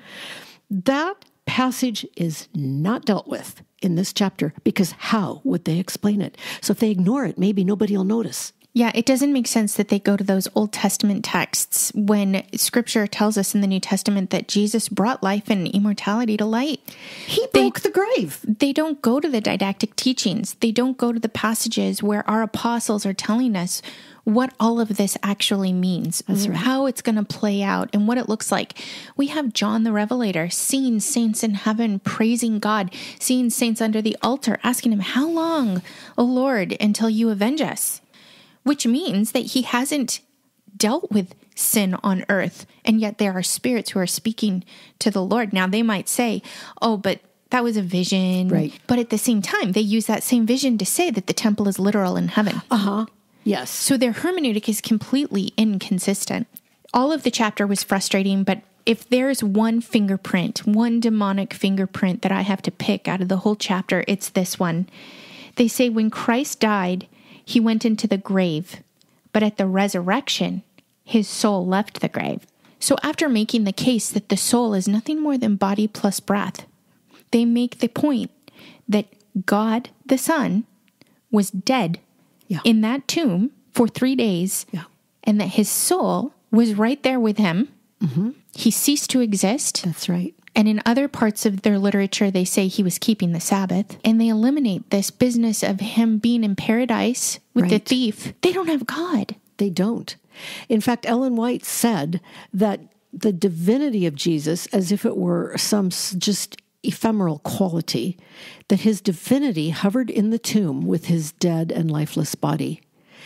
Speaker 3: That passage is not dealt with in this chapter because how would they explain it? So if they ignore it, maybe nobody will notice.
Speaker 1: Yeah, it doesn't make sense that they go to those Old Testament texts when Scripture tells us in the New Testament that Jesus brought life and immortality to light.
Speaker 3: He broke they, the grave.
Speaker 1: They don't go to the didactic teachings. They don't go to the passages where our apostles are telling us what all of this actually means, right. How it's going to play out and what it looks like. We have John the Revelator seeing saints in heaven, praising God, seeing saints under the altar, asking him, how long, O Lord, until you avenge us? Which means that he hasn't dealt with sin on earth. And yet there are spirits who are speaking to the Lord. Now they might say, oh, but that was a vision.
Speaker 3: Right.
Speaker 1: But at the same time, they use that same vision to say that the temple is literal in heaven.
Speaker 3: Uh-huh. Yes.
Speaker 1: So their hermeneutic is completely inconsistent. All of the chapter was frustrating, but if there's one fingerprint, one demonic fingerprint that I have to pick out of the whole chapter, it's this one. They say when Christ died, he went into the grave, but at the resurrection, his soul left the grave. So after making the case that the soul is nothing more than body plus breath, they make the point that God the Son was dead yeah. in that tomb for three days, yeah. and that his soul was right there with him. Mm-hmm. He ceased to exist.
Speaker 3: That's right.
Speaker 1: And in other parts of their literature, they say he was keeping the Sabbath. And they eliminate this business of him being in paradise with right. the thief. They don't have God.
Speaker 3: They don't. In fact, Ellen White said that the divinity of Jesus, as if it were some just ephemeral quality, that his divinity hovered in the tomb with his dead and lifeless body.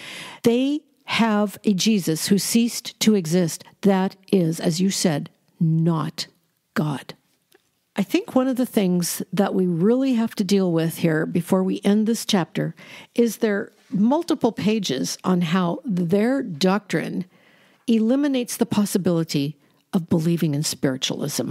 Speaker 3: They have a Jesus who ceased to exist. That is, as you said, not God. I think one of the things that we really have to deal with here before we end this chapter is there multiple pages on how their doctrine eliminates the possibility of believing in spiritualism.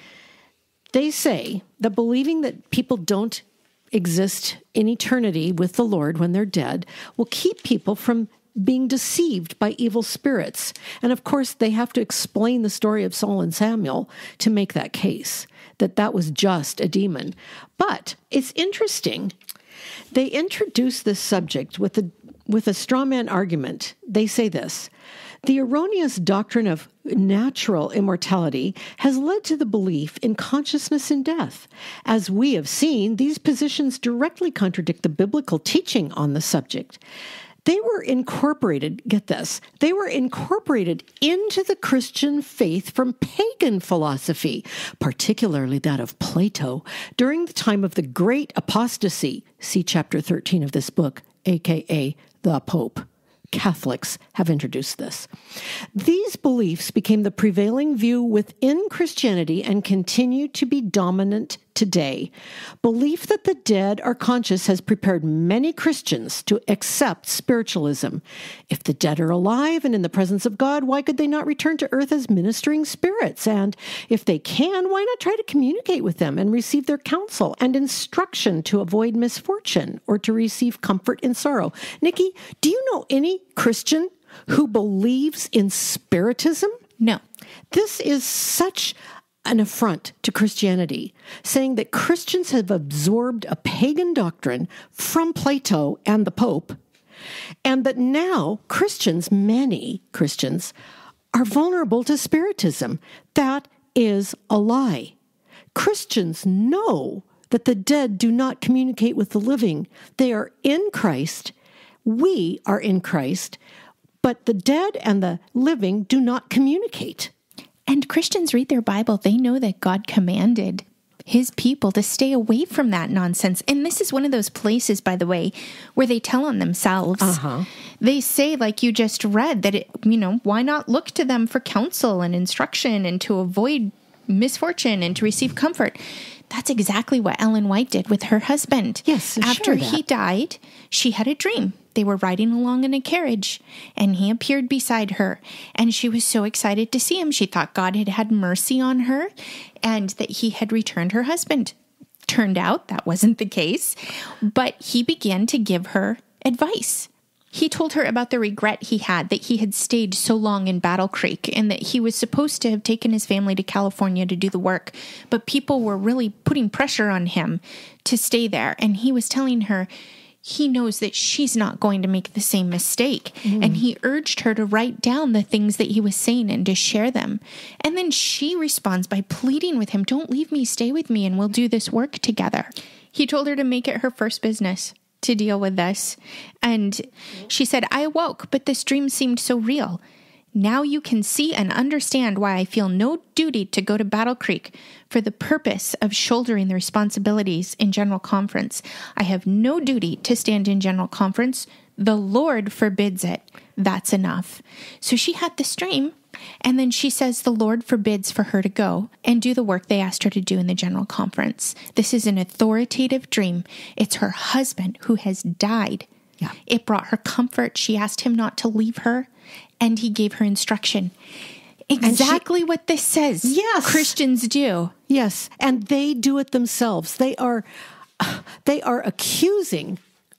Speaker 3: They say that believing that people don't exist in eternity with the Lord when they're dead will keep people from being deceived by evil spirits. And of course, they have to explain the story of Saul and Samuel to make that case, that that was just a demon. But it's interesting. They introduce this subject with a, with a straw man argument. They say this: the erroneous doctrine of natural immortality has led to the belief in consciousness in death. As we have seen, these positions directly contradict the biblical teaching on the subject. They were incorporated, get this, they were incorporated into the Christian faith from pagan philosophy, particularly that of Plato, during the time of the Great Apostasy. See chapter thirteen of this book, aka the Pope. Catholics have introduced this. These beliefs became the prevailing view within Christianity and continue to be dominant today. Belief that the dead are conscious has prepared many Christians to accept spiritualism. If the dead are alive and in the presence of God, why could they not return to earth as ministering spirits? And if they can, why not try to communicate with them and receive their counsel and instruction to avoid misfortune or to receive comfort in sorrow? Nikki, do you know any Christian who believes in spiritism?
Speaker 1: No.
Speaker 3: This is such an affront to Christianity, saying that Christians have absorbed a pagan doctrine from Plato and the Pope, and that now Christians, many Christians, are vulnerable to spiritism. That is a lie. Christians know that the dead do not communicate with the living. They are in Christ. We are in Christ, but the dead and the living do not communicate.
Speaker 1: And Christians read their Bible. They know that God commanded his people to stay away from that nonsense. And this is one of those places, by the way, where they tell on themselves.
Speaker 3: Uh-huh.
Speaker 1: They say, like you just read, that, it, you know, why not look to them for counsel and instruction and to avoid misfortune and to receive comfort? That's exactly what Ellen White did with her husband.
Speaker 3: Yes,
Speaker 1: after
Speaker 3: sure
Speaker 1: he died, she had a dream. They were riding along in a carriage, and he appeared beside her, and she was so excited to see him. She thought God had had mercy on her and that he had returned her husband. Turned out that wasn't the case, but he began to give her advice. He told her about the regret he had that he had stayed so long in Battle Creek and that he was supposed to have taken his family to California to do the work, but people were really putting pressure on him to stay there. And he was telling her he knows that she's not going to make the same mistake. Mm. And he urged her to write down the things that he was saying and to share them. And then she responds by pleading with him, "Don't leave me, stay with me, and we'll do this work together." He told her to make it her first business to deal with this. And she said, "I awoke, but this dream seemed so real. Now you can see and understand why I feel no duty to go to Battle Creek for the purpose of shouldering the responsibilities in General Conference. I have no duty to stand in General Conference. The Lord forbids it. That's enough." So she had this dream, and then she says the Lord forbids for her to go and do the work they asked her to do in the General Conference. This is an authoritative dream. It's her husband who has died.
Speaker 3: Yeah.
Speaker 1: It brought her comfort. She asked him not to leave her, and he gave her instruction. Exactly she, what this says.
Speaker 3: Yes.
Speaker 1: Christians do.
Speaker 3: Yes, and they do it themselves. They are, they are accusing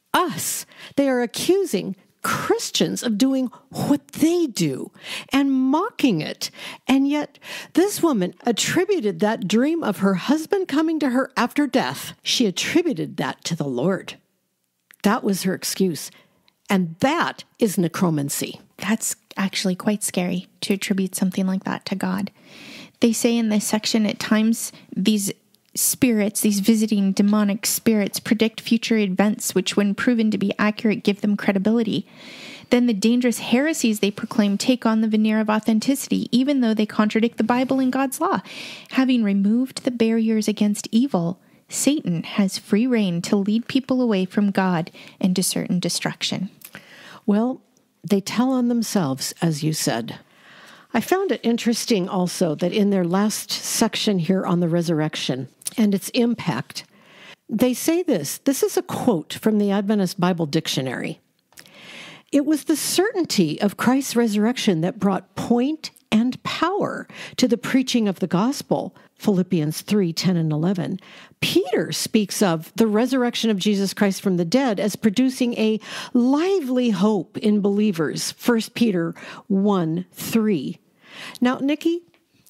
Speaker 3: us. They are accusing Christians of doing what they do and mocking it. And yet this woman attributed that dream of her husband coming to her after death. She attributed that to the Lord. That was her excuse. And that is necromancy.
Speaker 1: That's actually quite scary to attribute something like that to God. They say in this section, at times, these spirits, these visiting demonic spirits, predict future events, which when proven to be accurate, give them credibility. Then the dangerous heresies they proclaim take on the veneer of authenticity, even though they contradict the Bible and God's law. Having removed the barriers against evil, Satan has free rein to lead people away from God and to certain destruction.
Speaker 3: Well, they tell on themselves, as you said. I found it interesting also that in their last section here on the resurrection and its impact, they say this. This is a quote from the Adventist Bible Dictionary. "It was the certainty of Christ's resurrection that brought point and power to the preaching of the gospel." Philippians three, ten and eleven. Peter speaks of the resurrection of Jesus Christ from the dead as producing a lively hope in believers. First Peter one, three. Now, Nikki,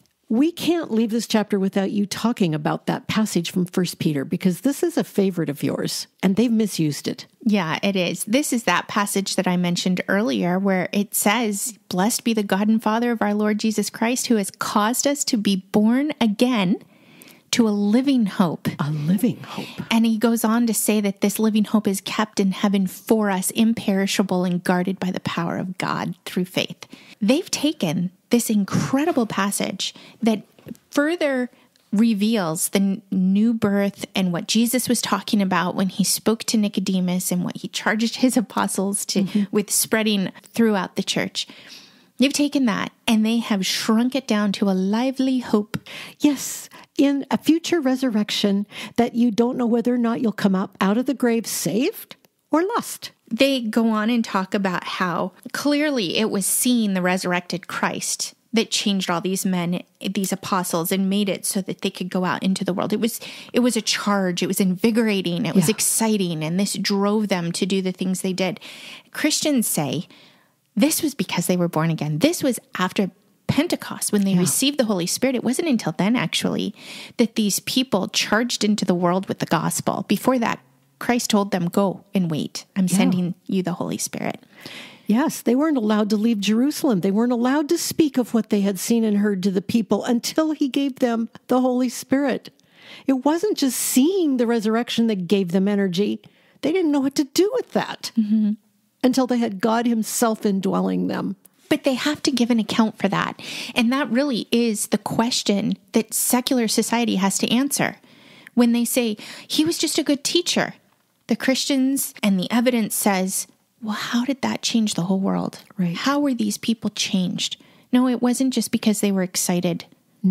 Speaker 3: we can't leave this chapter without you talking about that passage from First Peter, because this is a favorite of yours, and they've misused it.
Speaker 1: Yeah, it is. This is that passage that I mentioned earlier where it says, "Blessed be the God and Father of our Lord Jesus Christ, who has caused us to be born again to a living hope."
Speaker 3: A living hope.
Speaker 1: And he goes on to say that this living hope is kept in heaven for us, imperishable and guarded by the power of God through faith. They've taken this incredible passage that further reveals the n- new birth and what Jesus was talking about when he spoke to Nicodemus and what he charged his apostles to mm-hmm. with spreading throughout the church. You've taken that and they have shrunk it down to a lively hope.
Speaker 3: Yes, in a future resurrection that you don't know whether or not you'll come up out of the grave saved or lost.
Speaker 1: They go on and talk about how clearly it was seeing the resurrected Christ that changed all these men, these apostles, and made it so that they could go out into the world. It was it was a charge. It was invigorating. It was yeah. exciting. And this drove them to do the things they did. Christians say this was because they were born again. This was after Pentecost, when they yeah. received the Holy Spirit. It wasn't until then, actually, that these people charged into the world with the gospel. Before that, Christ told them, go and wait. I'm yeah. sending you the Holy Spirit.
Speaker 3: Yes, they weren't allowed to leave Jerusalem. They weren't allowed to speak of what they had seen and heard to the people until he gave them the Holy Spirit. It wasn't just seeing the resurrection that gave them energy. They didn't know what to do with that mm-hmm. until they had God himself indwelling them.
Speaker 1: But they have to give an account for that. And that really is the question that secular society has to answer. When they say, he was just a good teacher, the Christians and the evidence says, well, how did that change the whole world?
Speaker 3: Right.
Speaker 1: How were these people changed? No, it wasn't just because they were excited.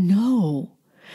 Speaker 3: No,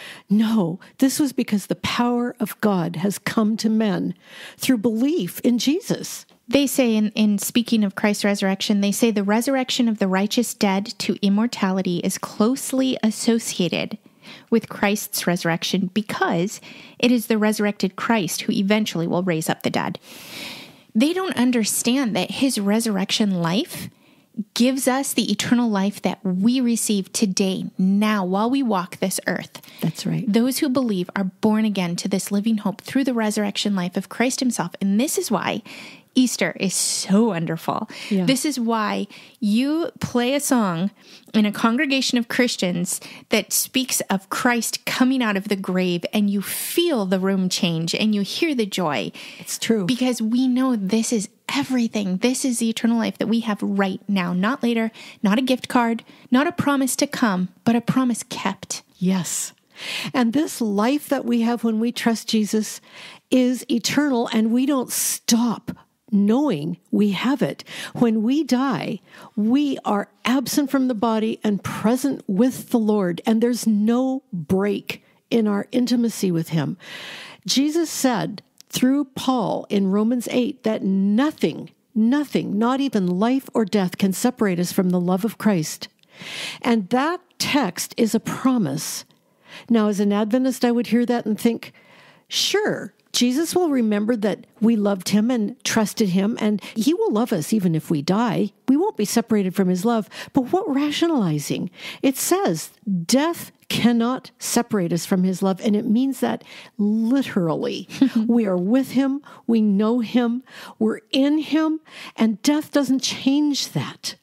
Speaker 3: no. This was because the power of God has come to men through belief in Jesus.
Speaker 1: They say, in, in speaking of Christ's resurrection, they say the resurrection of the righteous dead to immortality is closely associated with Christ's resurrection because it is the resurrected Christ who eventually will raise up the dead. They don't understand that his resurrection life gives us the eternal life that we receive today, now, while we walk this earth.
Speaker 3: That's right.
Speaker 1: Those who believe are born again to this living hope through the resurrection life of Christ himself. And this is why Easter is so wonderful. Yeah. This is why you play a song in a congregation of Christians that speaks of Christ coming out of the grave, and you feel the room change and you hear the joy.
Speaker 3: It's true.
Speaker 1: Because we know this is everything. This is the eternal life that we have right now, not later, not a gift card, not a promise to come, but a promise kept.
Speaker 3: Yes. And this life that we have when we trust Jesus is eternal, and we don't stop knowing we have it. When we die, we are absent from the body and present with the Lord, and there's no break in our intimacy with him. Jesus said through Paul in Romans eight that nothing, nothing, not even life or death can separate us from the love of Christ. And that text is a promise. Now, as an Adventist, I would hear that and think, sure, Jesus will remember that we loved him and trusted him, and he will love us even if we die. We won't be separated from his love. But what rationalizing? It says death cannot separate us from his love, and it means that literally. We are with him, we know him, we're in him, and death doesn't change that.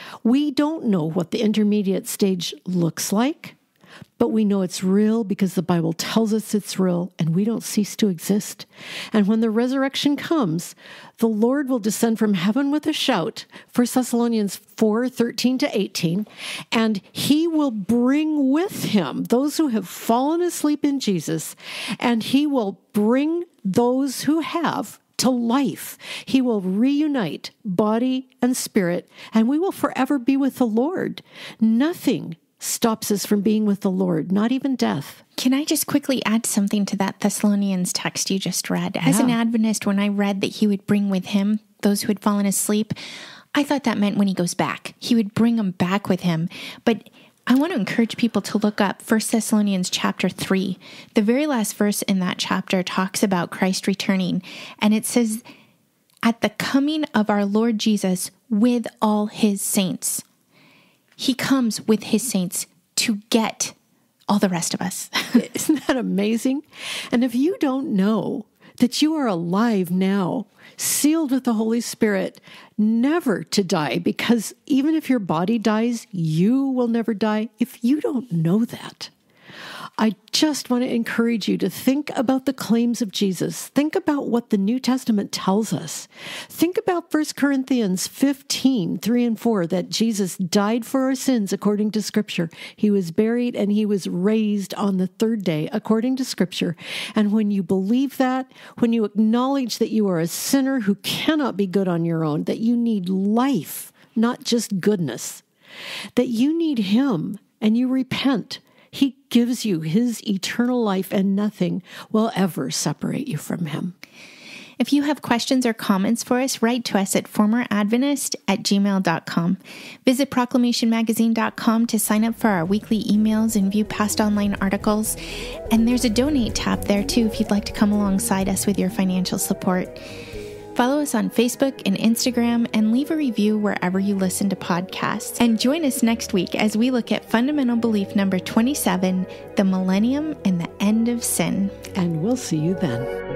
Speaker 3: We don't know what the intermediate stage looks like, but we know it's real because the Bible tells us it's real, and we don't cease to exist. And when the resurrection comes, the Lord will descend from heaven with a shout, First Thessalonians four, thirteen to eighteen, and he will bring with him those who have fallen asleep in Jesus, and he will bring those who have to life. He will reunite body and spirit, and we will forever be with the Lord. Nothing stops us from being with the Lord, not even death.
Speaker 1: Can I just quickly add something to that Thessalonians text you just read? As yeah. an Adventist, when I read that he would bring with him those who had fallen asleep, I thought that meant when he goes back, he would bring them back with him. But I want to encourage people to look up First Thessalonians chapter three. The very last verse in that chapter talks about Christ returning, and it says, at the coming of our Lord Jesus with all his saints. He comes with his saints to get all the rest of us.
Speaker 3: Isn't that amazing? And if you don't know that you are alive now, sealed with the Holy Spirit, never to die, because even if your body dies, you will never die. If you don't know that, I just want to encourage you to think about the claims of Jesus. Think about what the New Testament tells us. Think about First Corinthians fifteen, three and four, that Jesus died for our sins according to Scripture. He was buried and he was raised on the third day according to Scripture. And when you believe that, when you acknowledge that you are a sinner who cannot be good on your own, that you need life, not just goodness, that you need him and you repent, he gives you his eternal life and nothing will ever separate you from him.
Speaker 1: If you have questions or comments for us, write to us at former adventist at gmail dot com. Visit proclamation magazine dot com to sign up for our weekly emails and view past online articles. And there's a donate tab there too if you'd like to come alongside us with your financial support. Follow us on Facebook and Instagram and leave a review wherever you listen to podcasts. And join us next week as we look at fundamental belief number twenty-seven, the millennium and the end of sin.
Speaker 3: And we'll see you then.